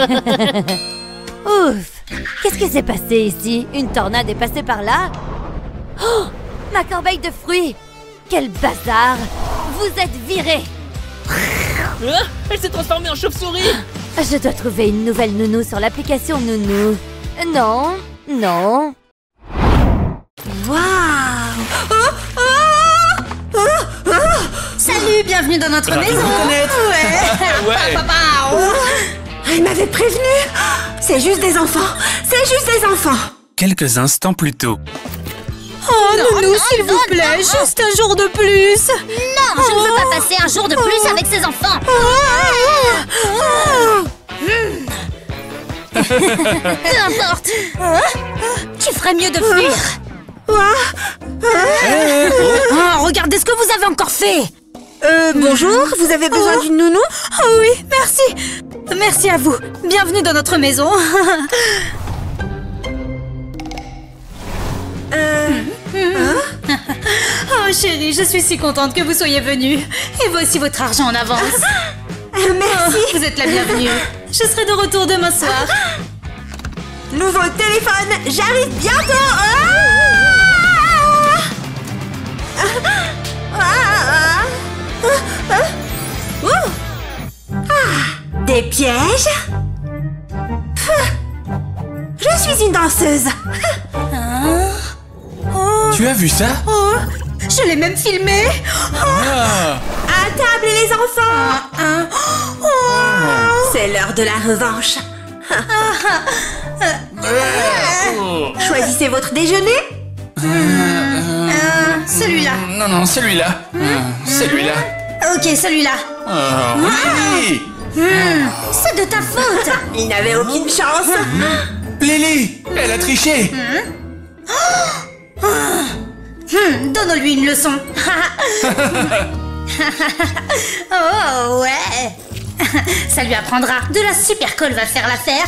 Ouf! Qu'est-ce qui s'est passé ici? Une tornade est passée par là? Oh! Ma corbeille de fruits! Quel bazar! Vous êtes virés! Ah, elle s'est transformée en chauve-souris. Je dois trouver une nouvelle nounou sur l'application Nounou. Non, non. Waouh! Salut, bienvenue dans notre maison. Ouais. Il m'avait prévenu. C'est juste des enfants. C'est juste des enfants. Quelques instants plus tôt. Oh, Nounou, s'il vous plaît, juste un jour de plus. Non, je ne veux pas passer un jour de plus avec ces enfants. Peu importe. Tu ferais mieux de fuir. Regardez ce que vous avez encore fait. Bonjour, vous avez besoin d'une nounou? Oh oui, merci. Merci à vous. Bienvenue dans notre maison. Oh chérie, je suis si contente que vous soyez venue. Et voici votre argent en avance. Merci. Vous êtes la bienvenue. Je serai de retour demain soir. Nouveau téléphone, j'arrive bientôt. Des pièges? Je suis une danseuse. Tu as vu ça? Oh, je l'ai même filmé. À table les enfants. C'est l'heure de la revanche. Choisissez votre déjeuner. Celui-là. Non, celui-là. Celui-là. Ok, celui-là. Oui! C'est de ta faute. Il n'avait aucune chance. Lily, elle a triché. Donne-lui une leçon. Oh ouais. Ça lui apprendra. De la super colle va faire l'affaire.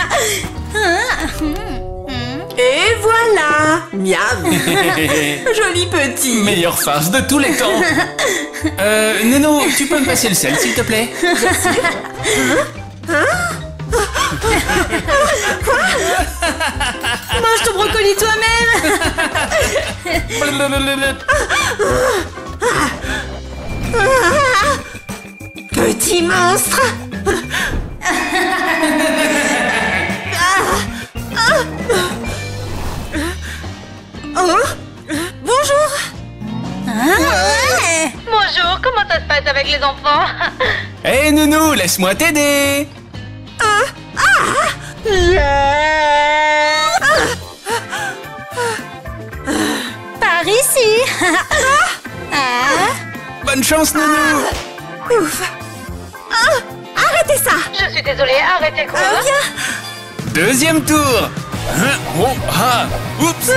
Et voilà. Miam. Joli petit. Meilleure farce de tous les temps. Nono, tu peux me passer le sel, s'il te plaît? Mange ton brocoli toi-même. Petit monstre. Bonjour. Bonjour, comment ça se passe avec les enfants? Hé Nounou, laisse-moi t'aider. Par ici. Bonne chance Nounou. Ouf. Arrêtez ça. Je suis désolée, arrêtez quoi? Viens. Deuxième tour. Oups.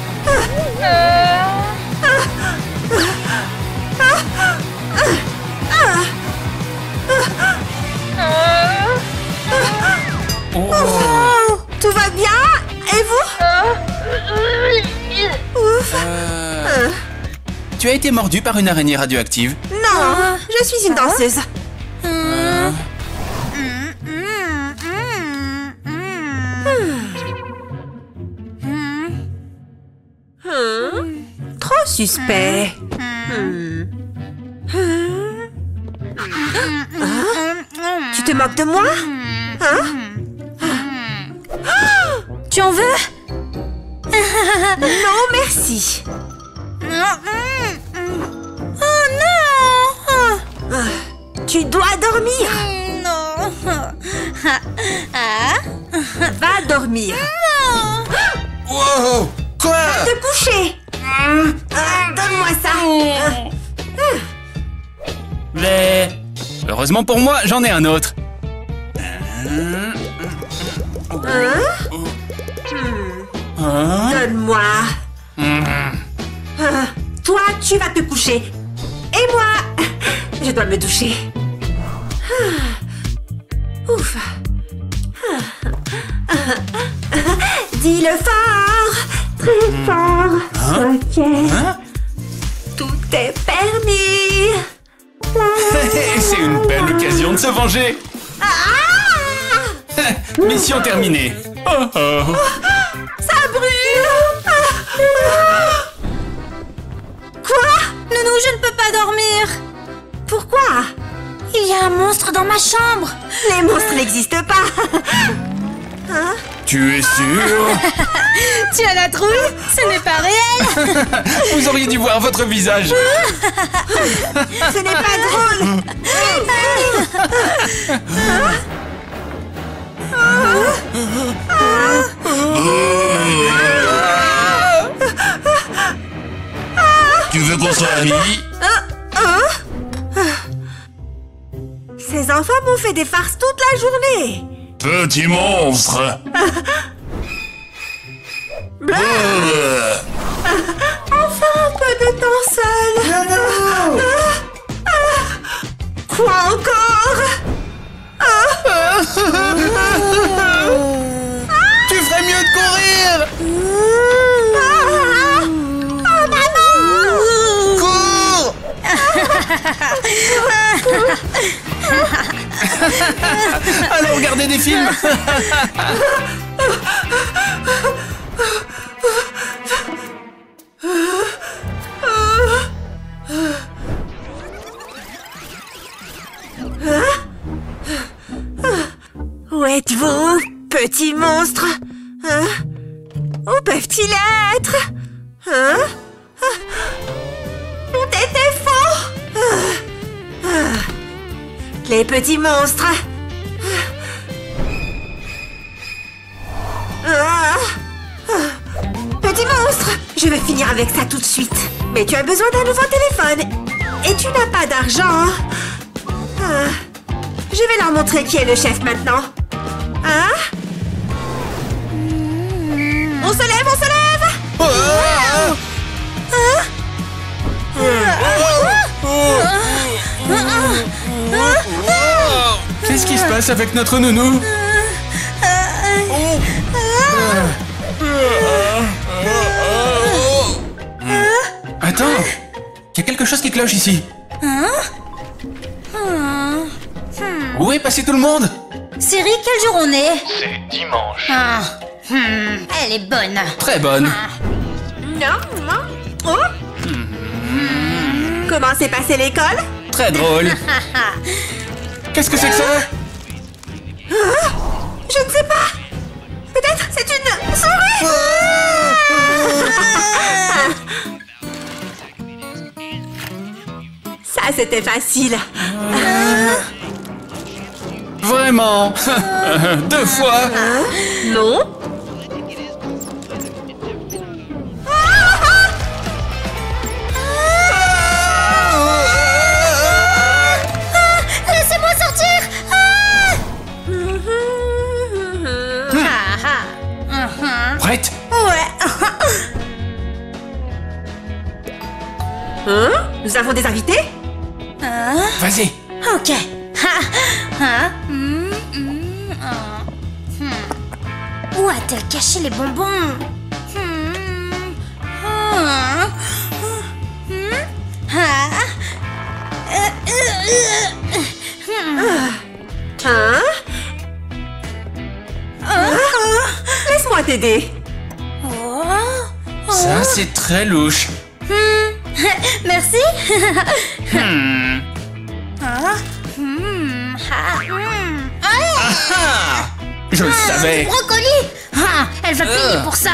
Tout va bien? Et vous? Ouf. Tu as été mordu par une araignée radioactive? Non, je suis une danseuse. Trop suspect. Tu te moques de moi? Tu en veux? Non, merci. Oh non! Tu dois dormir. Non. Va dormir. Wow! Quoi? Va te coucher. Donne-moi ça. Mais... Heureusement pour moi, j'en ai un autre. Donne-moi. Toi, tu vas te coucher. Et moi, je dois me doucher. Ouf. Dis-le fort. Très fort. Ok. Hein? Tout est permis. C'est une belle occasion de se venger. Mission terminée. Oh oh. Ça brûle. Quoi? Nounou, je ne peux pas dormir. Pourquoi? Il y a un monstre dans ma chambre. Les monstres n'existent pas. Hein? Tu es sûr? Tu as la trouille? Ce n'est pas réel. Vous auriez dû voir votre visage. Ce n'est pas drôle. Tu veux qu'on soit amis? Ces enfants m'ont fait des farces toute la journée. Petit monstre! Enfin un peu de temps seul. Quoi encore? Tu ferais mieux de courir. Oh maman! Cours. Allons regarder des films. Où êtes-vous, petit monstre? Hein? Où peuvent-ils être? Hein? Tout était faux! Les petits monstres! Petit monstre! Je vais finir avec ça tout de suite. Mais tu as besoin d'un nouveau téléphone. Et tu n'as pas d'argent. Je vais leur montrer qui est le chef maintenant. Hein? On se lève, on se lève! Qu'est-ce qui se passe avec notre nounou? Attends, il y a quelque chose qui cloche ici. Où est passé tout le monde? Siri, quel jour on est? C'est dimanche. Elle est bonne. Très bonne. Oh. Comment s'est passée l'école? Très drôle. Qu'est-ce que c'est que ça? Je ne sais pas. Peut-être c'est une souris. Ça c'était facile. Vraiment? 2 fois? Non. Laissez-moi sortir. Prête? Ouais. Hein? Nous avons des invités? Vas-y. Ok. Où a-t-elle caché les bonbons? Laisse-moi t'aider. Ça, c'est très louche. Merci. Je le savais. Brocoli. Elle va payer pour ça.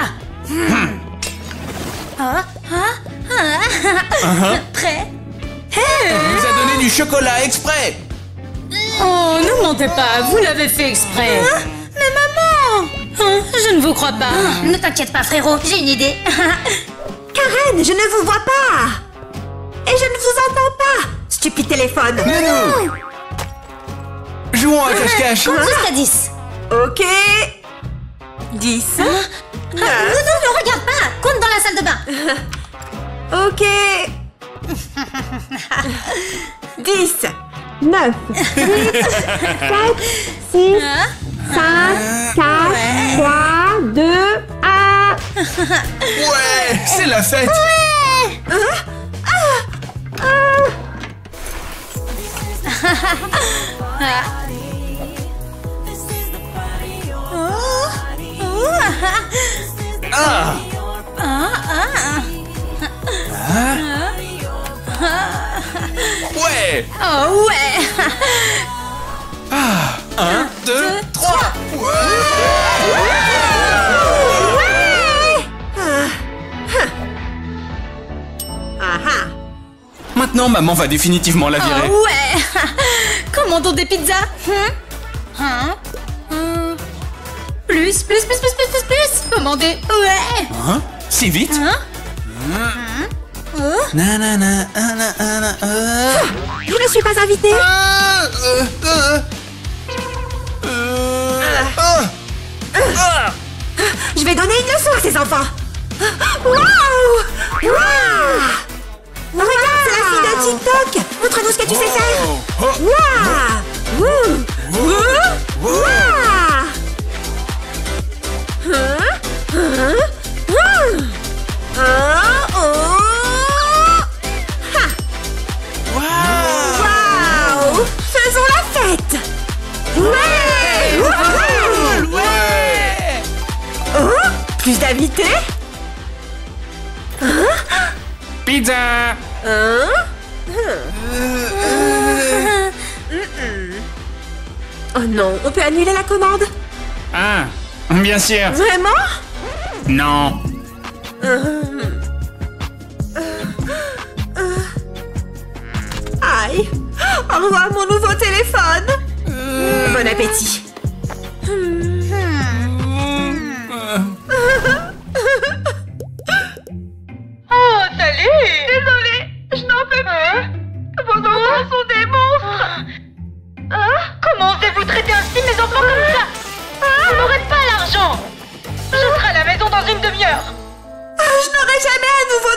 Prêt? On nous a donné du chocolat exprès. Oh, ne mentez pas, vous l'avez fait exprès. Mais maman! Je ne vous crois pas. Ne t'inquiète pas, frérot, j'ai une idée. Karen, je ne vous vois pas. Et je ne vous entends pas. Stupide téléphone. Nounou. Jouons à cache-cache. Compte jusqu'à 10. Ok. 10. Non, ne regarde pas. Compte dans la salle de bain. Ok. 10. 9. 8. 7. 6. 5. 4. 3. 2. 1. Ouais, c'est la fête. Ouais. Oh ouais. 1, 2, 3. Maintenant, maman va définitivement la virer. Oh ouais. Commandons des pizzas. Plus. Commandez. Ouais. Hein? Si vite? Je ne suis pas invitée. Je vais donner une leçon à ces enfants. Waouh! Regarde, c'est la fille de TikTok. Montre-nous ce que tu sais faire. Waouh! Waouh! Faisons la fête! Ouais! Plus d'invités? Pizza! Oh non, on peut annuler la commande? Ah, bien sûr. Vraiment? Non. Aïe! Au revoir mon nouveau téléphone! Bon appétit! Oh, salut! Désolée, je n'en peux plus! Vos enfants sont des monstres! Comment osez-vous traiter ainsi mes enfants comme ça? Vous n'aurez pas l'argent! Je serai à la maison dans une demi-heure! Je n'aurai jamais un nouveau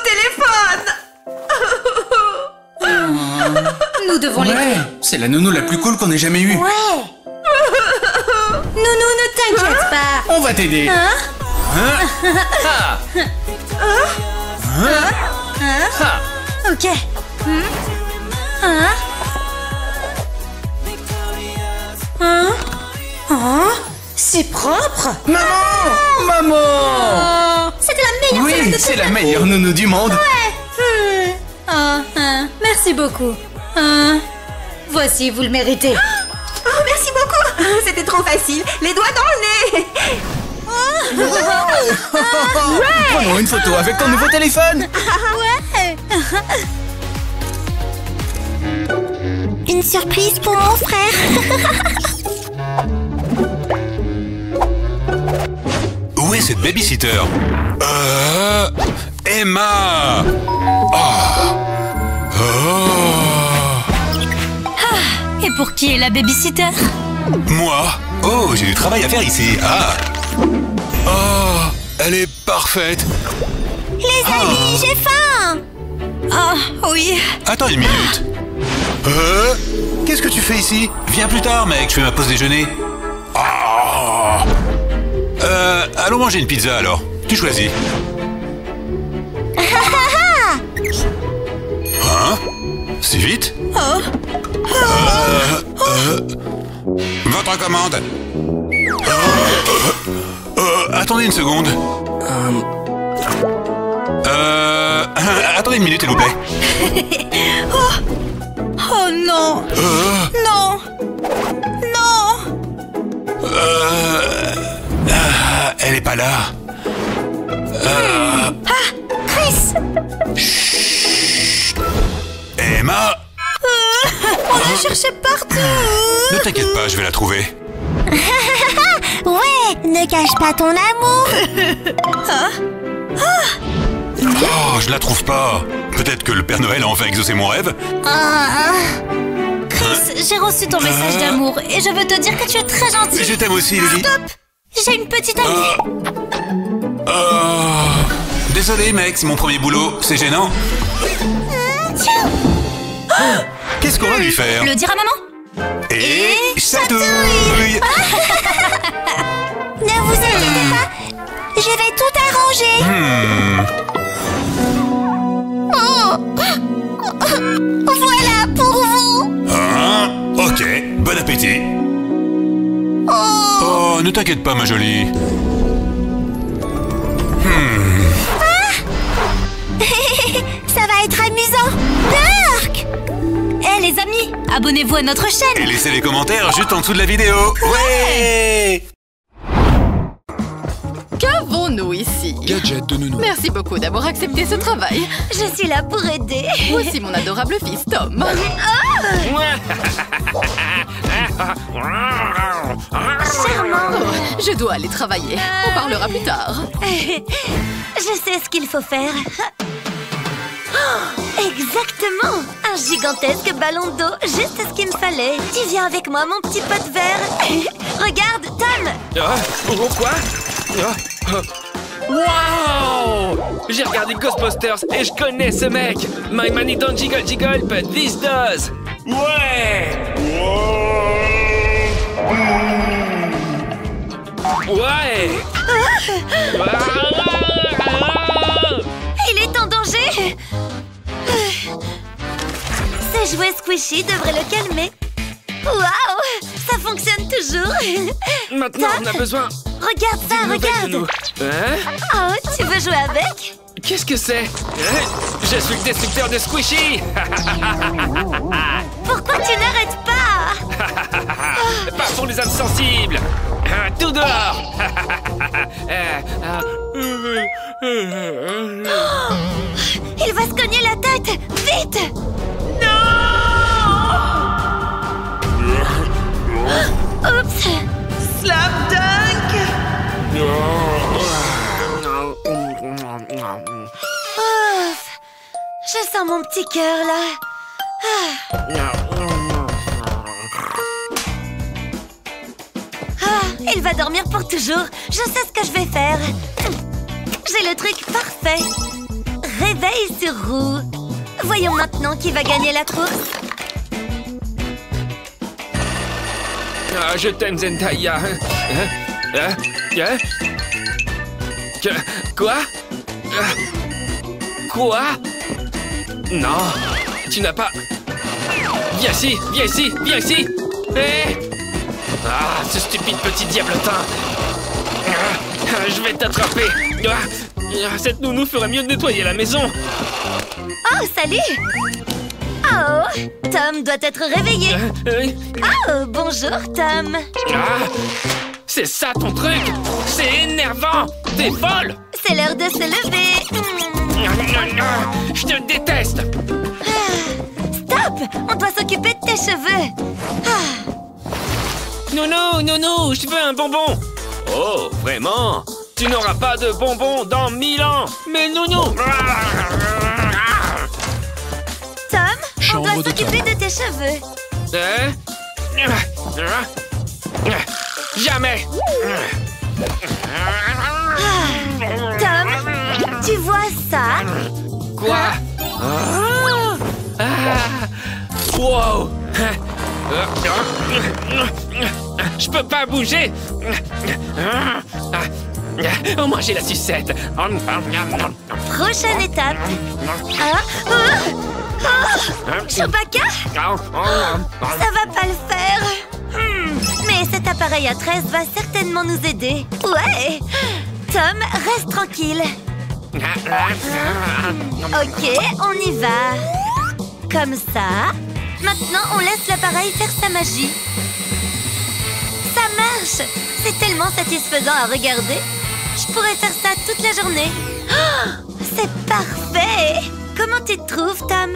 téléphone! Nous devons les... Ouais, c'est la nounou la plus cool qu'on ait jamais eue. Ouais. Nounou, ne t'inquiète pas. On va t'aider. Ok. C'est propre. Maman! C'était la meilleure Oui, salade de c'est la tomates. meilleure nounou du monde. Ouais. Merci beaucoup. Voici, vous le méritez. Oh, merci beaucoup! C'était trop facile! Les doigts dans le nez! Prenons une photo avec ton nouveau téléphone. Ouais. Une surprise pour mon frère. Où est cette babysitter? Emma! Et pour qui est la babysitter? Moi? Oh, j'ai du travail à faire ici. Oh, elle est parfaite. Les amis, j'ai faim. Ah, oui. Attends une minute. Qu'est-ce que tu fais ici? Viens plus tard, mec, je fais ma pause déjeuner. Allons manger une pizza alors. Tu choisis. Hein? Si vite? Votre commande. Attendez une seconde. Attendez une minute, s'il vous plaît. Oh non. Non. Non. Elle est pas là. Chris. Chut. Emma. On l'a cherché partout. Ne t'inquiète pas, je vais la trouver. Ouais, ne cache pas ton amour. Oh, je la trouve pas. Peut-être que le Père Noël a enfin exaucé mon rêve. Chris, j'ai reçu ton message d'amour et je veux te dire que tu es très gentil. Je t'aime aussi, Lily. Stop. J'ai une petite amie. Désolé, mec, c'est mon premier boulot. C'est gênant. Qu'est-ce qu'on va lui faire? Le dire à maman? Et chatouille. Ne vous inquiétez pas, Je vais tout arranger. Voilà pour vous. Ah, ok, bon appétit. Oh, ne t'inquiète pas, ma jolie. Ça va être amusant. Dark! Eh les amis, abonnez-vous à notre chaîne. Et laissez les commentaires juste en dessous de la vidéo. Ouais! Qu'avons-nous ici? Gadget de nounou. Merci beaucoup d'avoir accepté ce travail. Je suis là pour aider. Voici mon adorable fils, Tom. Charmant. Oh, je dois aller travailler. On parlera plus tard. Je sais ce qu'il faut faire. Oh, exactement. Un gigantesque ballon d'eau, juste ce qu'il me fallait. Tu viens avec moi, mon petit pot vert. Regarde, Tom. Quoi? Wow! J'ai regardé Ghostbusters et je connais ce mec. My money don't jiggle jiggle, but this does. Ouais! Ouais! Il est en danger. Ces jouets squishy devraient le calmer. Waouh! Ça fonctionne toujours. Maintenant, on a besoin... Regarde ça, regarde. Hein? Oh, tu veux jouer avec? Qu'est-ce que c'est? Je suis le destructeur de Squishy. Pourquoi tu n'arrêtes pas? Partons les âmes sensibles. Tout dehors. Il va se cogner la tête. Vite! Oups! Slam dunk! Je sens mon petit cœur là. Il va dormir pour toujours. Je sais ce que je vais faire. J'ai le truc parfait. Réveil sur roue. Voyons maintenant qui va gagner la course. Je t'aime, Zendaya. Quoi? Quoi? Non, tu n'as pas... Viens ici, viens ici, viens ici. Ah, ce stupide petit diablotin. Je vais t'attraper. Cette nounou ferait mieux de nettoyer la maison. Oh, salut! Oh, Tom doit être réveillé. Oh, bonjour, Tom. C'est ça ton truc? C'est énervant. T'es folle. C'est l'heure de se lever. Je te déteste. Stop! On doit s'occuper de tes cheveux. Nounou, nounou, je veux un bonbon. Oh, vraiment? Tu n'auras pas de bonbon dans 1000 ans. Mais nounou. Tom, on doit s'occuper de tes cheveux. Jamais. Tom, tu vois ça? Quoi? Wow. Je peux pas bouger. Oh, moi j'ai la sucette. Prochaine étape. Chewbacca? Ça va pas le faire. Mais cet appareil à 13 va certainement nous aider. Ouais. Tom, reste tranquille. Ok, on y va. Comme ça. Maintenant, on laisse l'appareil faire sa magie. Ça marche. C'est tellement satisfaisant à regarder. Je pourrais faire ça toute la journée. Oh, c'est parfait. Comment tu te trouves, Tom?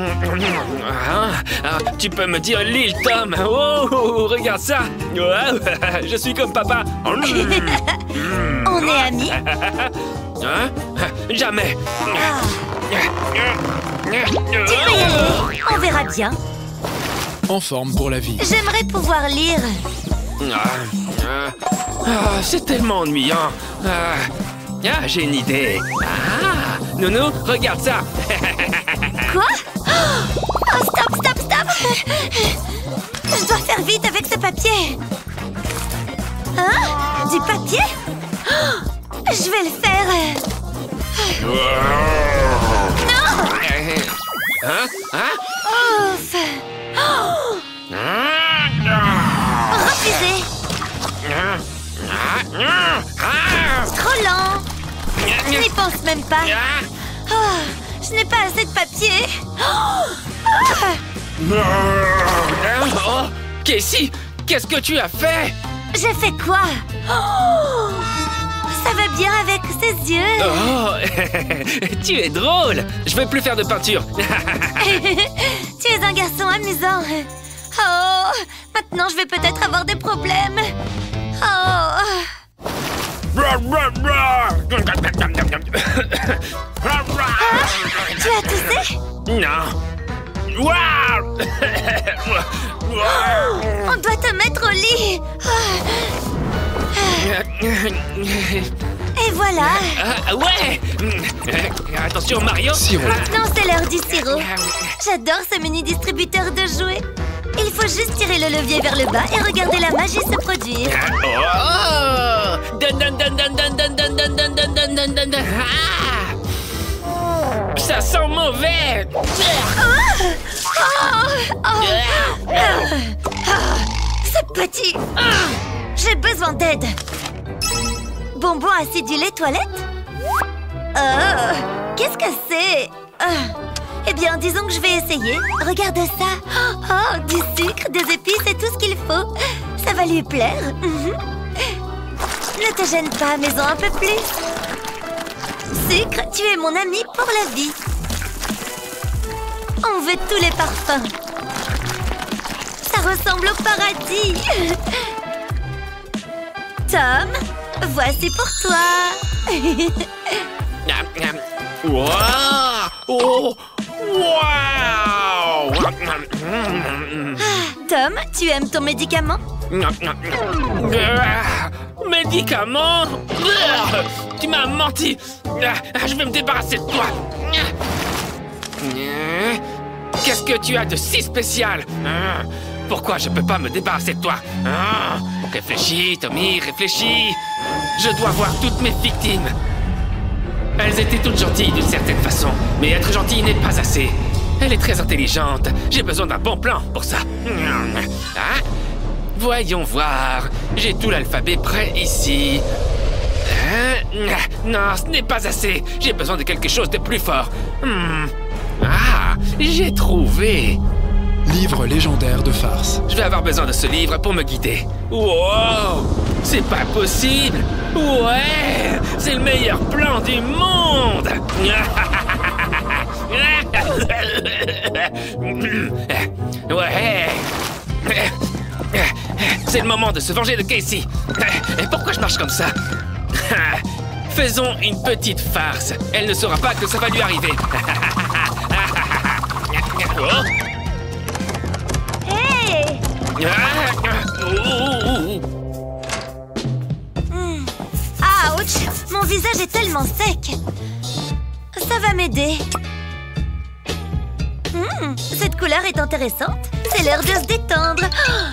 Tu peux me dire Lil Tom. Oh, regarde ça. Je suis comme papa. On est amis? Hein? Jamais. Tu peux y aller. On verra bien. En forme pour la vie. J'aimerais pouvoir lire. C'est tellement ennuyant. J'ai une idée. Nounou, regarde ça. Quoi? Oh, stop. Je dois faire vite avec ce papier. Hein? Du papier? Je vais le faire. Non! Hein? Hein? Ouf! Oh! Refusé! Trop lent! Je n'y pense même pas. Oh, je n'ai pas assez de papier. Oh, Casey, qu'est-ce que tu as fait? J'ai fait quoi? Oh, ça va bien avec ses yeux. Oh, tu es drôle. Je vais plus faire de peinture. Tu es un garçon amusant. Oh, maintenant je vais peut-être avoir des problèmes. Oh. Tu as toussé? Non. On doit te mettre au lit. Et voilà. Ouais. Attention, Mario. Maintenant, c'est l'heure du sirop. J'adore ce mini-distributeur de jouets. Il faut juste tirer le levier vers le bas et regarder la magie se produire. Oh! Ça sent mauvais. Ce petit. J'ai besoin d'aide. Bonbon acidulé toilette? Qu'est-ce que c'est? Eh bien, disons que je vais essayer. Regarde ça. Oh, du sucre, des épices et tout ce qu'il faut. Ça va lui plaire. Ne te gêne pas, mais en un peu plus. Sucre, tu es mon ami pour la vie. On veut tous les parfums. Ça ressemble au paradis. Tom, voici pour toi. Wow! Oh! Wow! Tom, tu aimes ton médicament? Médicament? Tu m'as menti! Je vais me débarrasser de toi! Qu'est-ce que tu as de si spécial? Pourquoi je peux pas me débarrasser de toi? Réfléchis, Tommy, réfléchis! Je dois voir toutes mes victimes! Elles étaient toutes gentilles d'une certaine façon, mais être gentille n'est pas assez. Elle est très intelligente. J'ai besoin d'un bon plan pour ça. Voyons voir. J'ai tout l'alphabet prêt ici. Non, ce n'est pas assez. J'ai besoin de quelque chose de plus fort. J'ai trouvé. Livre légendaire de farce. Je vais avoir besoin de ce livre pour me guider. Wow! C'est pas possible! Ouais! C'est le meilleur plan du monde! Ouais! C'est le moment de se venger de Casey. Et pourquoi je marche comme ça? Faisons une petite farce. Elle ne saura pas que ça va lui arriver. Hey! Ouch! Mon visage est tellement sec. Ça va m'aider. Cette couleur est intéressante. C'est l'heure de se détendre.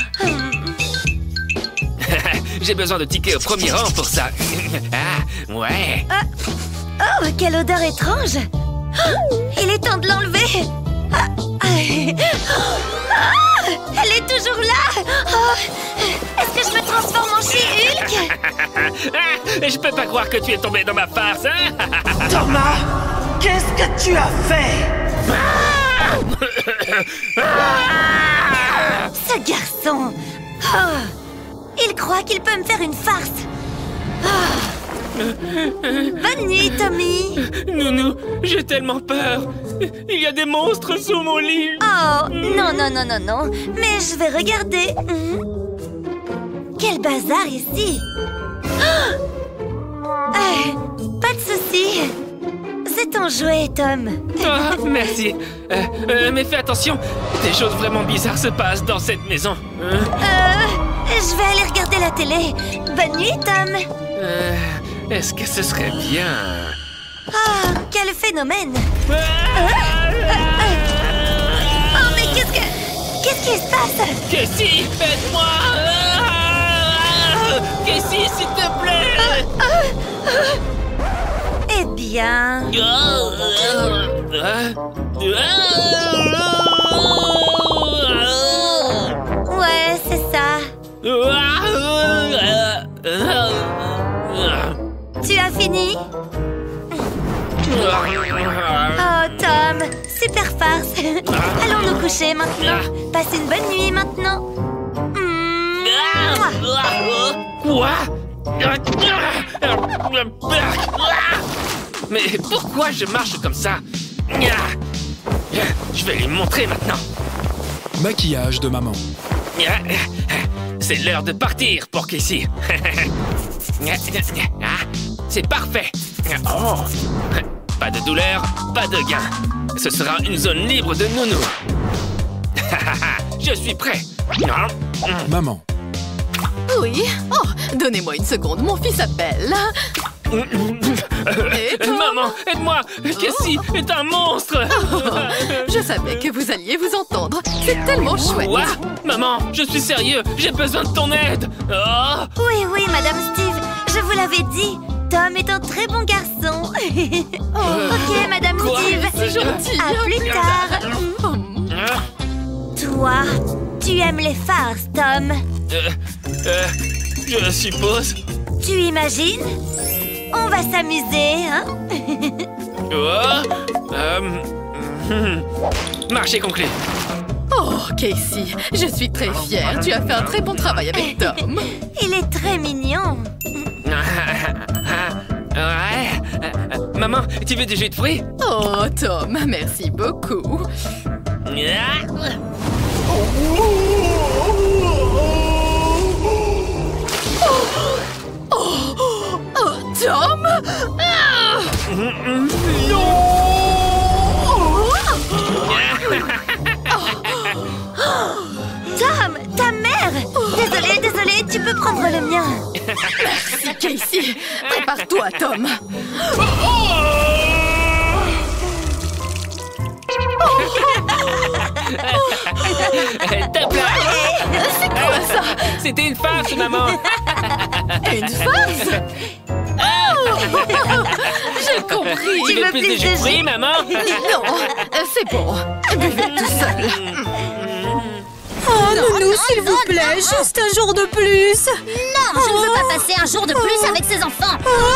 J'ai besoin de tickets au premier rang pour ça. Ouais. Oh, quelle odeur étrange. Il est temps de l'enlever. Elle est toujours là. Est-ce que je me transforme en She-Hulk? Je peux pas croire que tu es tombé dans ma farce, hein? Thomas, qu'est-ce que tu as fait? Ce garçon. Il croit qu'il peut me faire une farce. Bonne nuit, Tommy. Nounou, j'ai tellement peur. Il y a des monstres sous mon lit. Oh, non, non, non, non, non. Mais je vais regarder. Quel bazar ici. Pas de souci. C'est ton jouet, Tom. Merci. Mais fais attention. Des choses vraiment bizarres se passent dans cette maison. Je vais aller regarder la télé. Bonne nuit, Tom. Est-ce que ce serait bien? Quel phénomène. Oh, mais qu'est-ce qui se passe? Casey, aide-moi! Casey, s'il te plaît. Eh bien... Ouais, c'est ça. Tu as fini? Oh, Tom, super farce. Allons nous coucher maintenant. Passe une bonne nuit maintenant. Quoi? Mais pourquoi je marche comme ça? Je vais lui montrer maintenant. Maquillage de maman. C'est l'heure de partir pour Casey. C'est parfait. Oh. Pas de douleur, pas de gain. Ce sera une zone libre de nounou. Je suis prêt. Maman. Oui. Oh, donnez-moi une seconde, mon fils appelle. Et toi? Maman, aide-moi. Casey est un monstre. Je savais que vous alliez vous entendre. C'est tellement chouette. Quoi? Maman, je suis sérieux. J'ai besoin de ton aide. Oh. Oui, oui, Madame Steve. Je vous l'avais dit. Tom est un très bon garçon. Ok, Madame Steve. C'est gentil. À plus tard. Toi, tu aimes les farces, Tom? Je suppose. Tu imagines? On va s'amuser, hein? Marché conclu. Oh, Casey, je suis très fière. Tu as fait un très bon travail avec Tom. Il est très mignon. Ouais. Maman, tu veux du jus de fruits? Oh, Tom, merci beaucoup. Oh, Tom! Tom, ta mère! Désolée, tu peux prendre le mien. Merci, Casey. Prépare-toi, Tom. Tape là! C'est quoi ça? C'était une farce, maman! Une farce? J'ai compris! Tu veux plus de jus de fruits, maman? Non, c'est bon. Buvez tout seul. Oh, Nounou, s'il vous plaît, juste un jour de plus. Non, je ne veux pas passer un jour de plus avec ces enfants.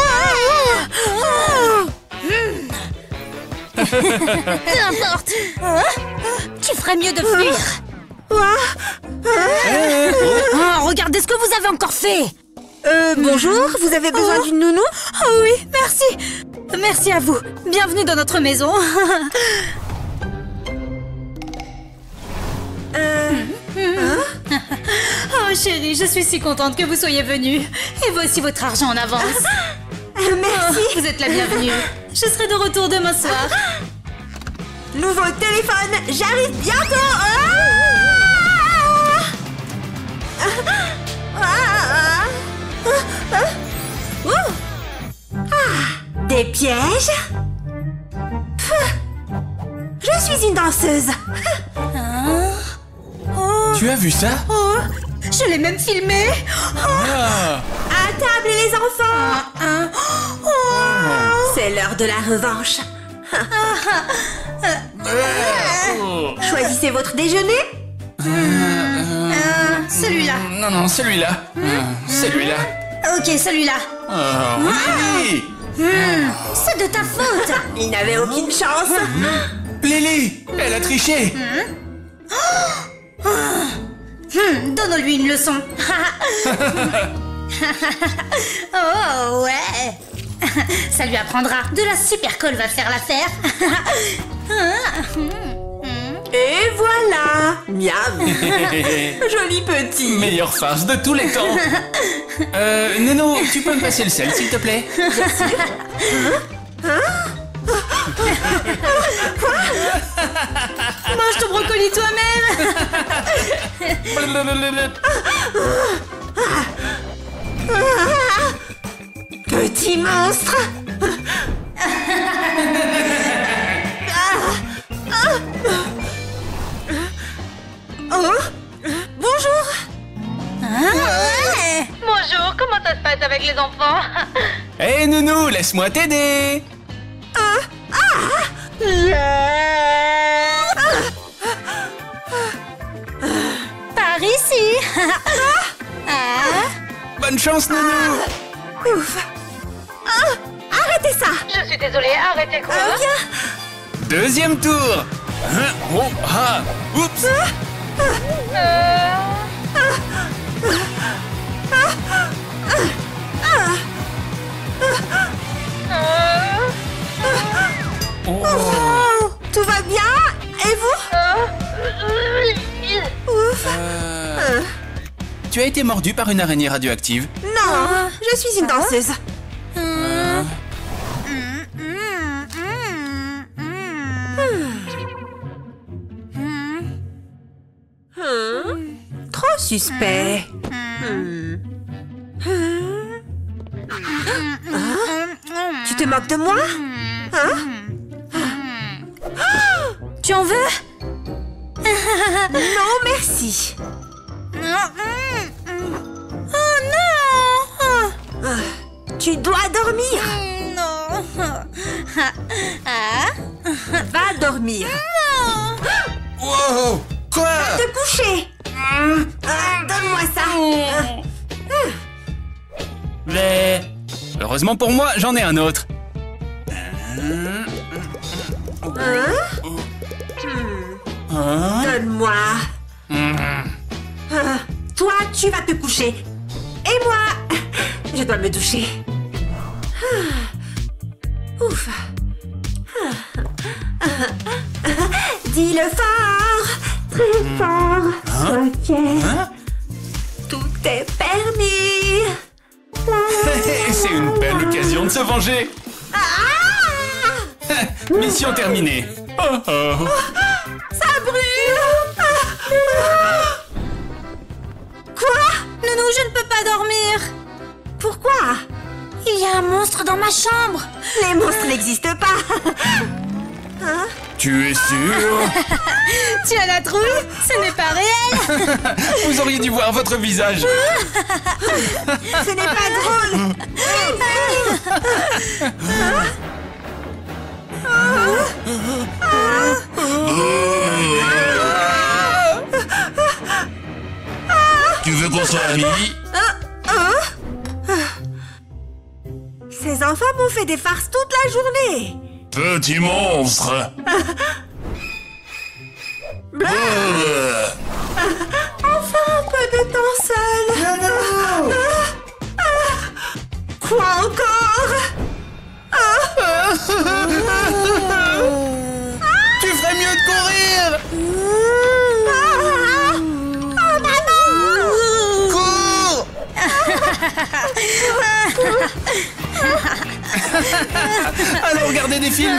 Peu importe. Tu ferais mieux de fuir. Regardez ce que vous avez encore fait. Bonjour, vous avez besoin d'une nounou? Oh oui, merci. Merci à vous. Bienvenue dans notre maison. Oh chérie, je suis si contente que vous soyez venue. Et voici votre argent en avance. Merci. Oh, vous êtes la bienvenue. Je serai de retour demain soir. Nouveau téléphone, j'arrive bientôt. Des pièges? Je suis une danseuse. Tu as vu ça? Oh, je l'ai même filmé. Ah. À table les enfants. C'est l'heure de la revanche. Choisissez votre déjeuner. Celui-là. Non, celui-là. Celui-là. Ok, celui-là. Oui. C'est de ta faute. Il n'avait aucune chance. Lily, elle a triché. Donne-lui une leçon. Oh ouais. Ça lui apprendra. De la super colle va faire l'affaire. Et voilà. Miam. Joli petit. Meilleure farce de tous les temps. Neno, tu peux me passer le sel, s'il te plaît? Bien sûr. Mange ton brocoli toi-même. Petit monstre. Oh. Bonjour. Bonjour, comment ça avec les enfants. Hé Nounou, laisse-moi t'aider. Par ici. Bonne chance Nounou. Ouf. Arrêtez ça. Je suis désolée, arrêtez quoi. Deuxième tour. Oh, ah, oups. Oh, tout va bien? Et vous? Ouf. Tu as été mordu par une araignée radioactive? Non, je suis une danseuse. Trop suspect. Tu te moques de moi? Hein? Tu en veux? Non, merci. Oh non! Tu dois dormir. Non. Va dormir. Wow! Quoi? Te coucher. Donne-moi ça. Mais... Heureusement pour moi, j'en ai un autre. Donne-moi. Toi, tu vas te coucher. Et moi, je dois me doucher. Ouf. Dis-le fort, très fort. Ok. Tout est permis. C'est une belle occasion de se venger. Mission terminée. Oh oh. Ça brûle. Quoi? Nounou, je ne peux pas dormir. Pourquoi? Il y a un monstre dans ma chambre. Les monstres n'existent pas. Tu es sûr? Tu as la trouille? Ce n'est pas réel. Vous auriez dû voir votre visage. Ce n'est pas drôle. Tu veux qu'on soit amis? Ces enfants m'ont fait des farces toute la journée. Petit monstre. Enfin un peu de temps seul. Quoi encore? Tu ferais mieux de courir. Oh maman! Cours. Allons regarder des films.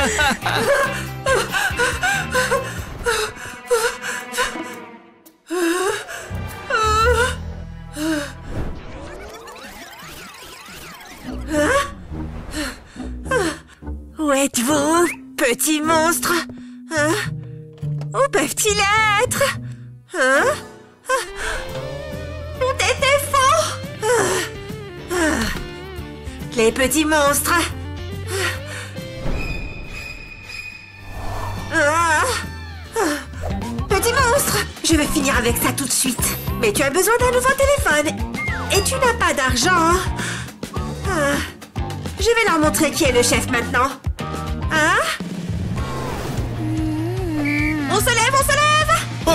Où êtes-vous, petit monstre? Où peuvent-ils être? Tout était faux. Les petits monstres. Petit monstre, je vais finir avec ça tout de suite. Mais tu as besoin d'un nouveau téléphone. Et tu n'as pas d'argent. Je vais leur montrer qui est le chef maintenant. Hein? On se lève, on se lève!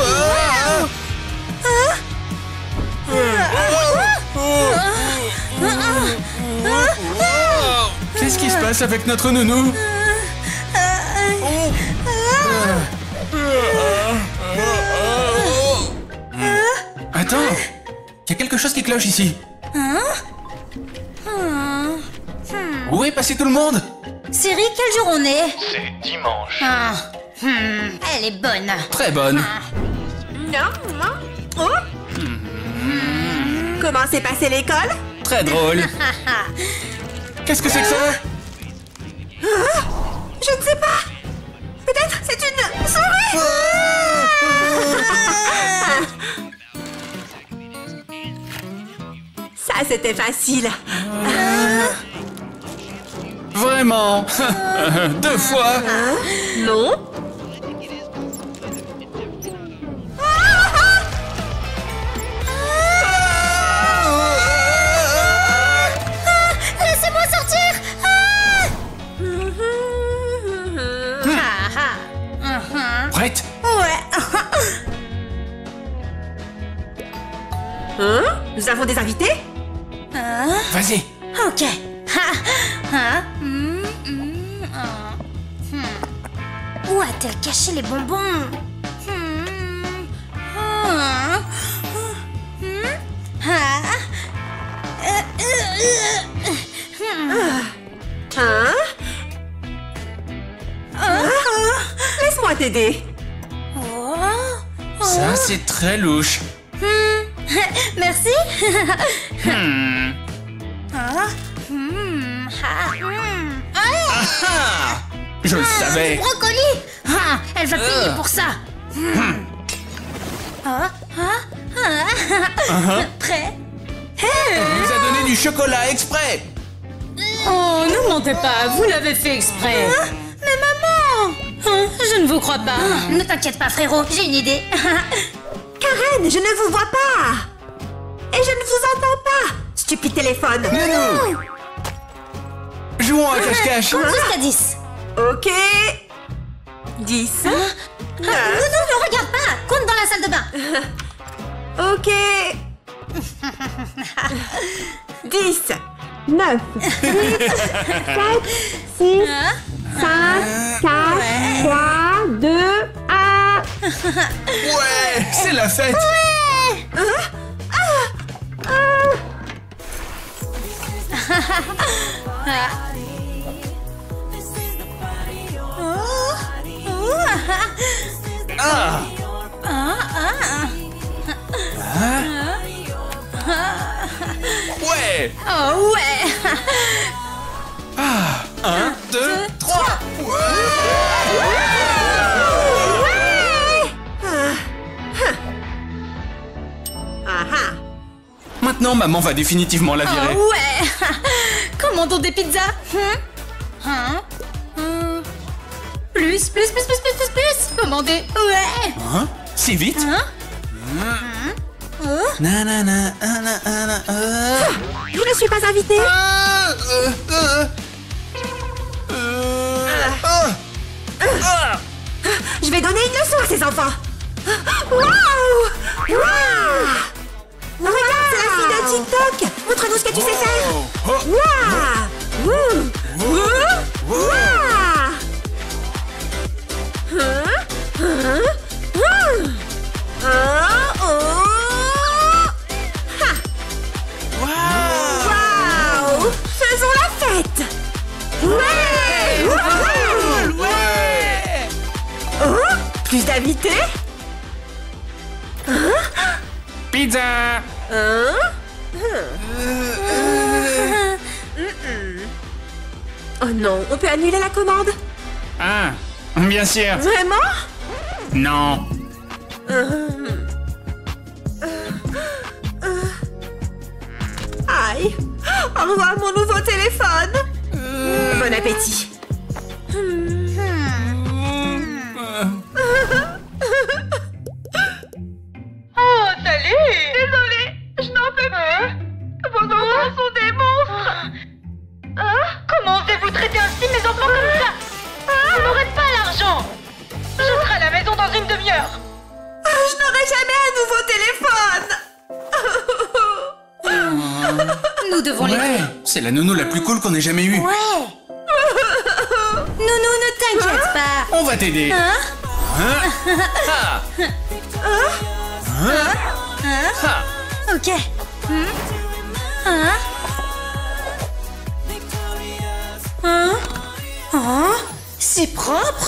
Qu'est-ce qui se passe avec notre nounou? Attends, il y a quelque chose qui cloche ici. Où est passé tout le monde? Siri, quel jour on est? C'est dimanche. Elle est bonne. Très bonne. Non. Oh. Comment s'est passée l'école? Très drôle. Qu'est-ce que c'est que ça? Je ne sais pas. Peut-être c'est une souris. Ça Ça, c'était facile. Vraiment? 2 fois? Non. Laissez-moi sortir. Prête? Ouais. Hein? Nous avons des invités? Vas-y. Ok. Où a-t-elle caché les bonbons? Laisse-moi t'aider. Ça, c'est très louche. Merci. Je le savais. Brocoli. Elle va payer pour ça. Prêt? On nous a donné du chocolat exprès. Oh, ne mentez pas, vous l'avez fait exprès. Mais maman! Je ne vous crois pas. Ne t'inquiète pas, frérot, j'ai une idée. Karen, je ne vous vois pas. Et je ne vous entends pas. Stupide téléphone. Nounou. Jouons à cache-cache. Jusqu'à 10. Ok. 10. Non, regarde pas. Compte dans la salle de bain. Ok. 10. 9. 8. 7. 6. 5. 4. 3. 2. 1. Ouais, c'est la fête. Ouais. Oh ouais. 1, 2, 3. Maintenant, maman va définitivement la virer. Oh ouais. Commandons des pizzas. Plus. Commandez. Ouais. Hein? Si vite? Nanana, Je ne suis pas invitée. Je vais donner une leçon à ces enfants. Waouh! Regarde, c'est la fille de TikTok. Montre-nous ce que tu sais faire. Waouh! Waouh! Faisons la fête! Ouais! Plus d'invités? Pizza! Oh non, on peut annuler la commande? Ah, bien sûr. Vraiment? Non. Aïe! Au revoir mon nouveau téléphone! Bon appétit! Oh, salut! Désolée, je n'en peux plus! Vos enfants sont des monstres! Comment osez-vous traiter ainsi mes enfants comme ça? Vous n'aurez pas l'argent! Je serai à la maison dans une demi-heure! Je n'aurai jamais un nouveau téléphone! Nous devons les... Ouais, c'est la nounou la plus cool qu'on ait jamais eue. Ouais. Nounou, ne t'inquiète pas. On va t'aider. Ok. C'est propre.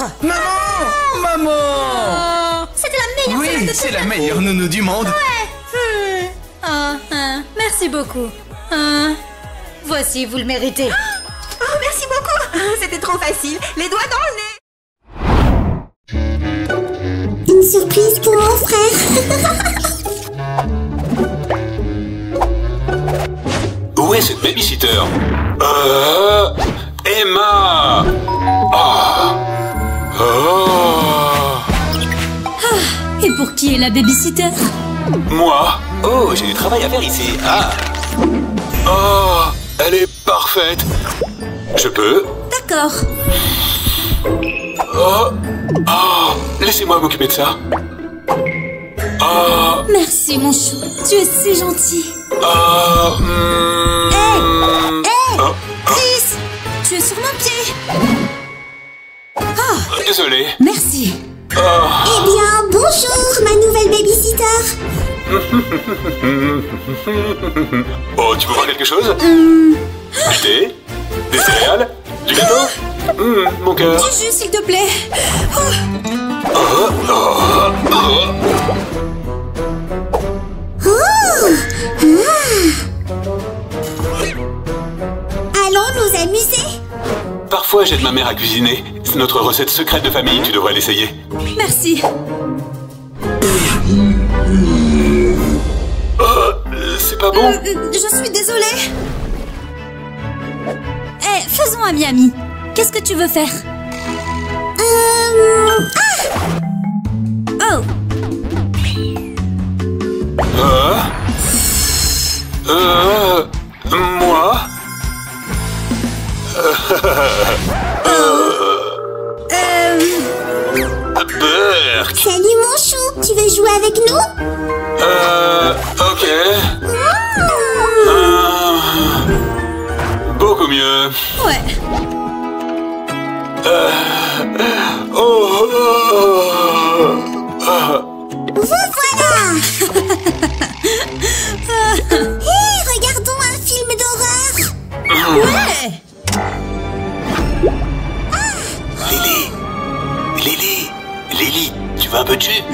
Maman! C'était la meilleure salade Oui, de c'est toute la ma vie. meilleure nounou du monde. Ouais. Merci beaucoup. Voici, vous le méritez. Oh, merci beaucoup! C'était trop facile. Les doigts dans le nez. Une surprise pour mon frère. cette babysitter? Emma! Et pour qui est la babysitter? Moi? Oh, j'ai du travail à faire ici. Oh, elle est parfaite. Je peux? D'accord. Laissez-moi m'occuper de ça. Merci, mon chou. Tu es si gentil. Chris, tu es sur mon pied. Désolé. Merci. Eh bien, bonjour, ma nouvelle babysitter. Oh, tu veux voir quelque chose? Du thé? Des céréales? Du gâteau? Mon cœur. Du jus, s'il te plaît. Allons nous amuser. Parfois, j'aide ma mère à cuisiner. C'est notre recette secrète de famille, tu devrais l'essayer. Merci. C'est pas bon? Je suis désolée. Faisons un Miami. Qu'est-ce que tu veux faire? Oh. Moi? Burk. Salut mon chou, tu veux jouer avec nous? Ok. Beaucoup mieux. Ouais. Vous voilà. Hé, regardons un film d'horreur. Ouais. Lily, tu veux un peu de jus?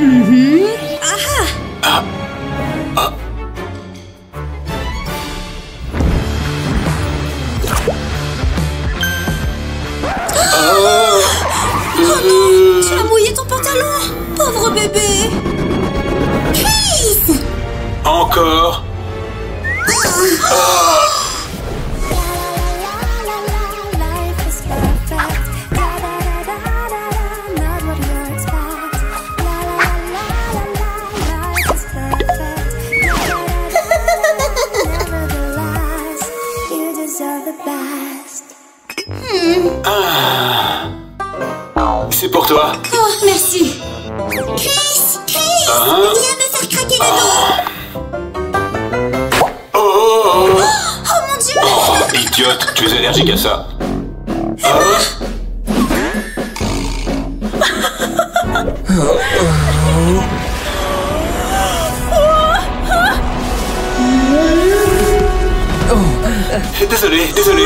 Oh non, tu as mouillé ton pantalon. Pauvre bébé. Chris. Encore? C'est pour toi. Oh, merci. Chris, viens me faire craquer le dos. Oh mon Dieu. Idiote, tu es allergique à ça. Désolé.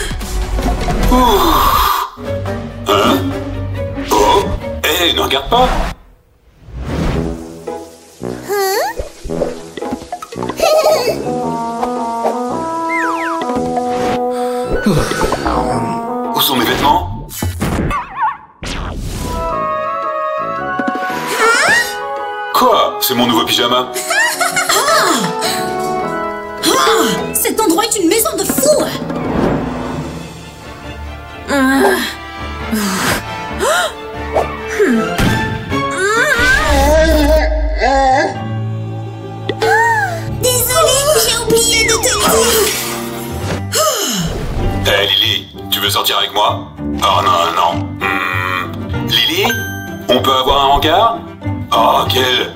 Hein? Oh, ne regarde pas. Où sont mes vêtements? Quoi? C'est mon nouveau pyjama. Cet endroit est une maison de fous. Désolée, j'ai oublié de te le dire. Hey Lily, tu veux sortir avec moi? Oh non. Lily, on peut avoir un rencard? Oh quel...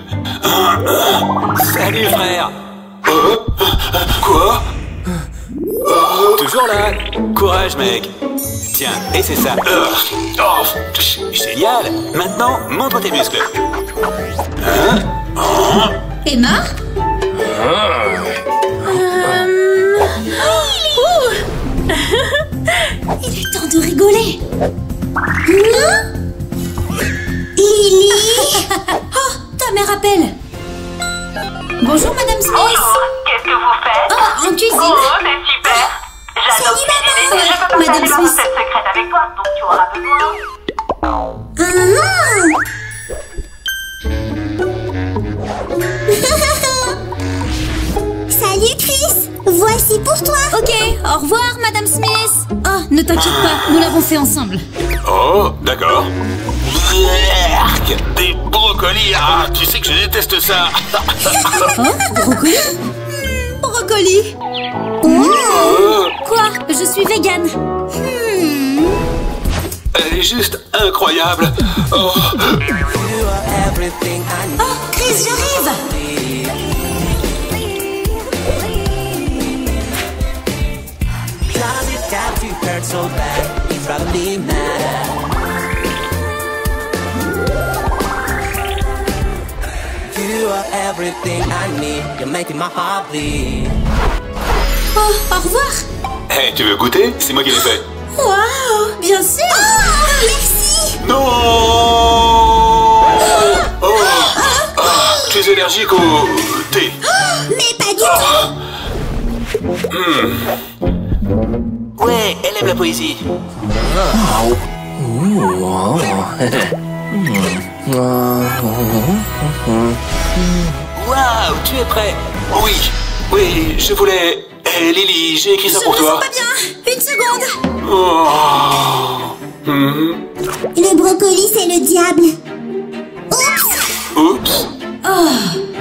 Salut frère. Quoi? Toujours là. Courage mec. Tiens, et c'est ça. Génial. Maintenant, montre tes muscles. Emma? Il est temps de rigoler. Lily. Oh, ta mère appelle. Bonjour Madame Smith. Bonjour, qu'est-ce que vous faites? Oh, en cuisine. Oh, c'est super. J'adore cuisiner, mais je peux pas Madame faire une Smith. recette secrète avec toi, donc tu auras besoin. Salut Chris, voici pour toi. Ok. Au revoir, Madame Smith. Oh, ne t'inquiète pas, nous l'avons fait ensemble. Oh, d'accord. Des brocolis, ah, tu sais que je déteste ça. Oh, brocoli? Brocoli. Oh. Quoi? Je suis végane. Elle est juste incroyable. Oh, Chris, j'arrive. Oh, au revoir. hey, tu veux goûter? C'est moi qui l'ai fait. Waouh, bien sûr. Oh, merci. Non. Tu es allergique au thé. Mais pas du tout. Ouais, elle aime la poésie. Waouh, tu es prêt? Oui, je voulais... Hé, Lily, j'ai écrit ça pour toi. Je me sens pas bien. Une seconde. Le brocoli, c'est le diable. Oups. Oh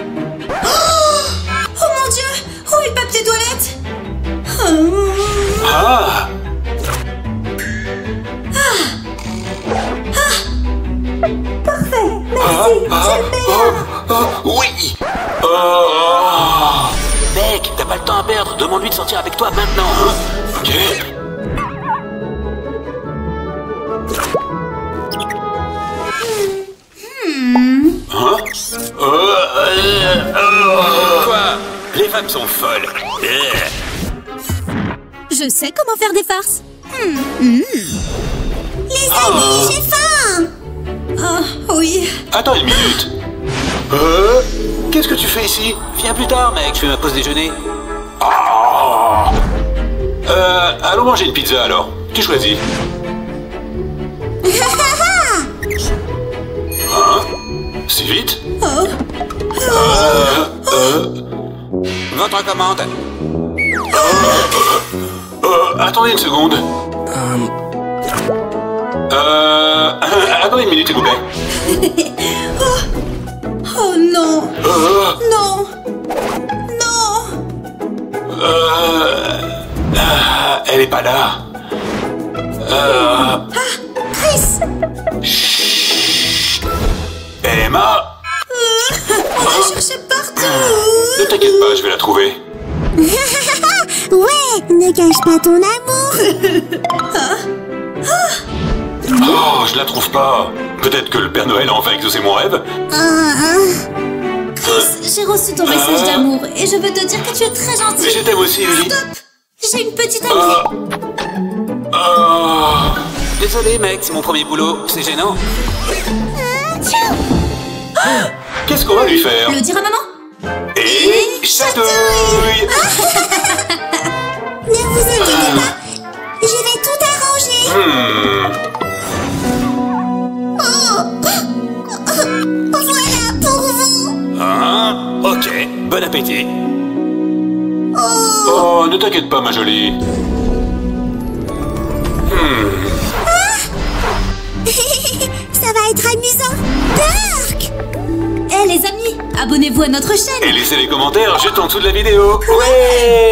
mon Dieu. Où est le papier toilette? Parfait, merci. Oui. Mec, t'as pas le temps à perdre. Demande-lui de sortir avec toi maintenant. Ok. Quoi? Les femmes sont folles. Je sais comment faire des farces. Les amis, j'ai faim. Oh, oui. Attends une minute. Qu'est-ce que tu fais ici? Viens plus tard, mec. Je fais ma pause déjeuner. Allons manger une pizza alors. Tu choisis. Si vite? Votre commande. Attendez une seconde. Attendez une minute, s'il vous plaît. Oh non. Non. Non. Elle est pas là. Chris. Chut. Emma. On va chercher partout. Ne t'inquiète pas, je vais la trouver. Ouais, ne cache pas ton amour. Oh, je la trouve pas. Peut-être que le Père Noël a enfin exaucé mon rêve. Chris, j'ai reçu ton message d'amour et je veux te dire que tu es très gentil. Mais je t'aime aussi, Lily. Stop. J'ai une petite amie. Désolé, mec, c'est mon premier boulot. C'est gênant. Qu'est-ce qu'on va lui faire? Le dire à maman. Et chatouille. Ne vous inquiétez pas, je vais tout arranger. Voilà pour vous. Ok, bon appétit. Oh, ne t'inquiète pas, ma jolie. Ça va être amusant. Burk. Eh les amis, abonnez-vous à notre chaîne. Et laissez les commentaires juste en dessous de la vidéo. Ouais.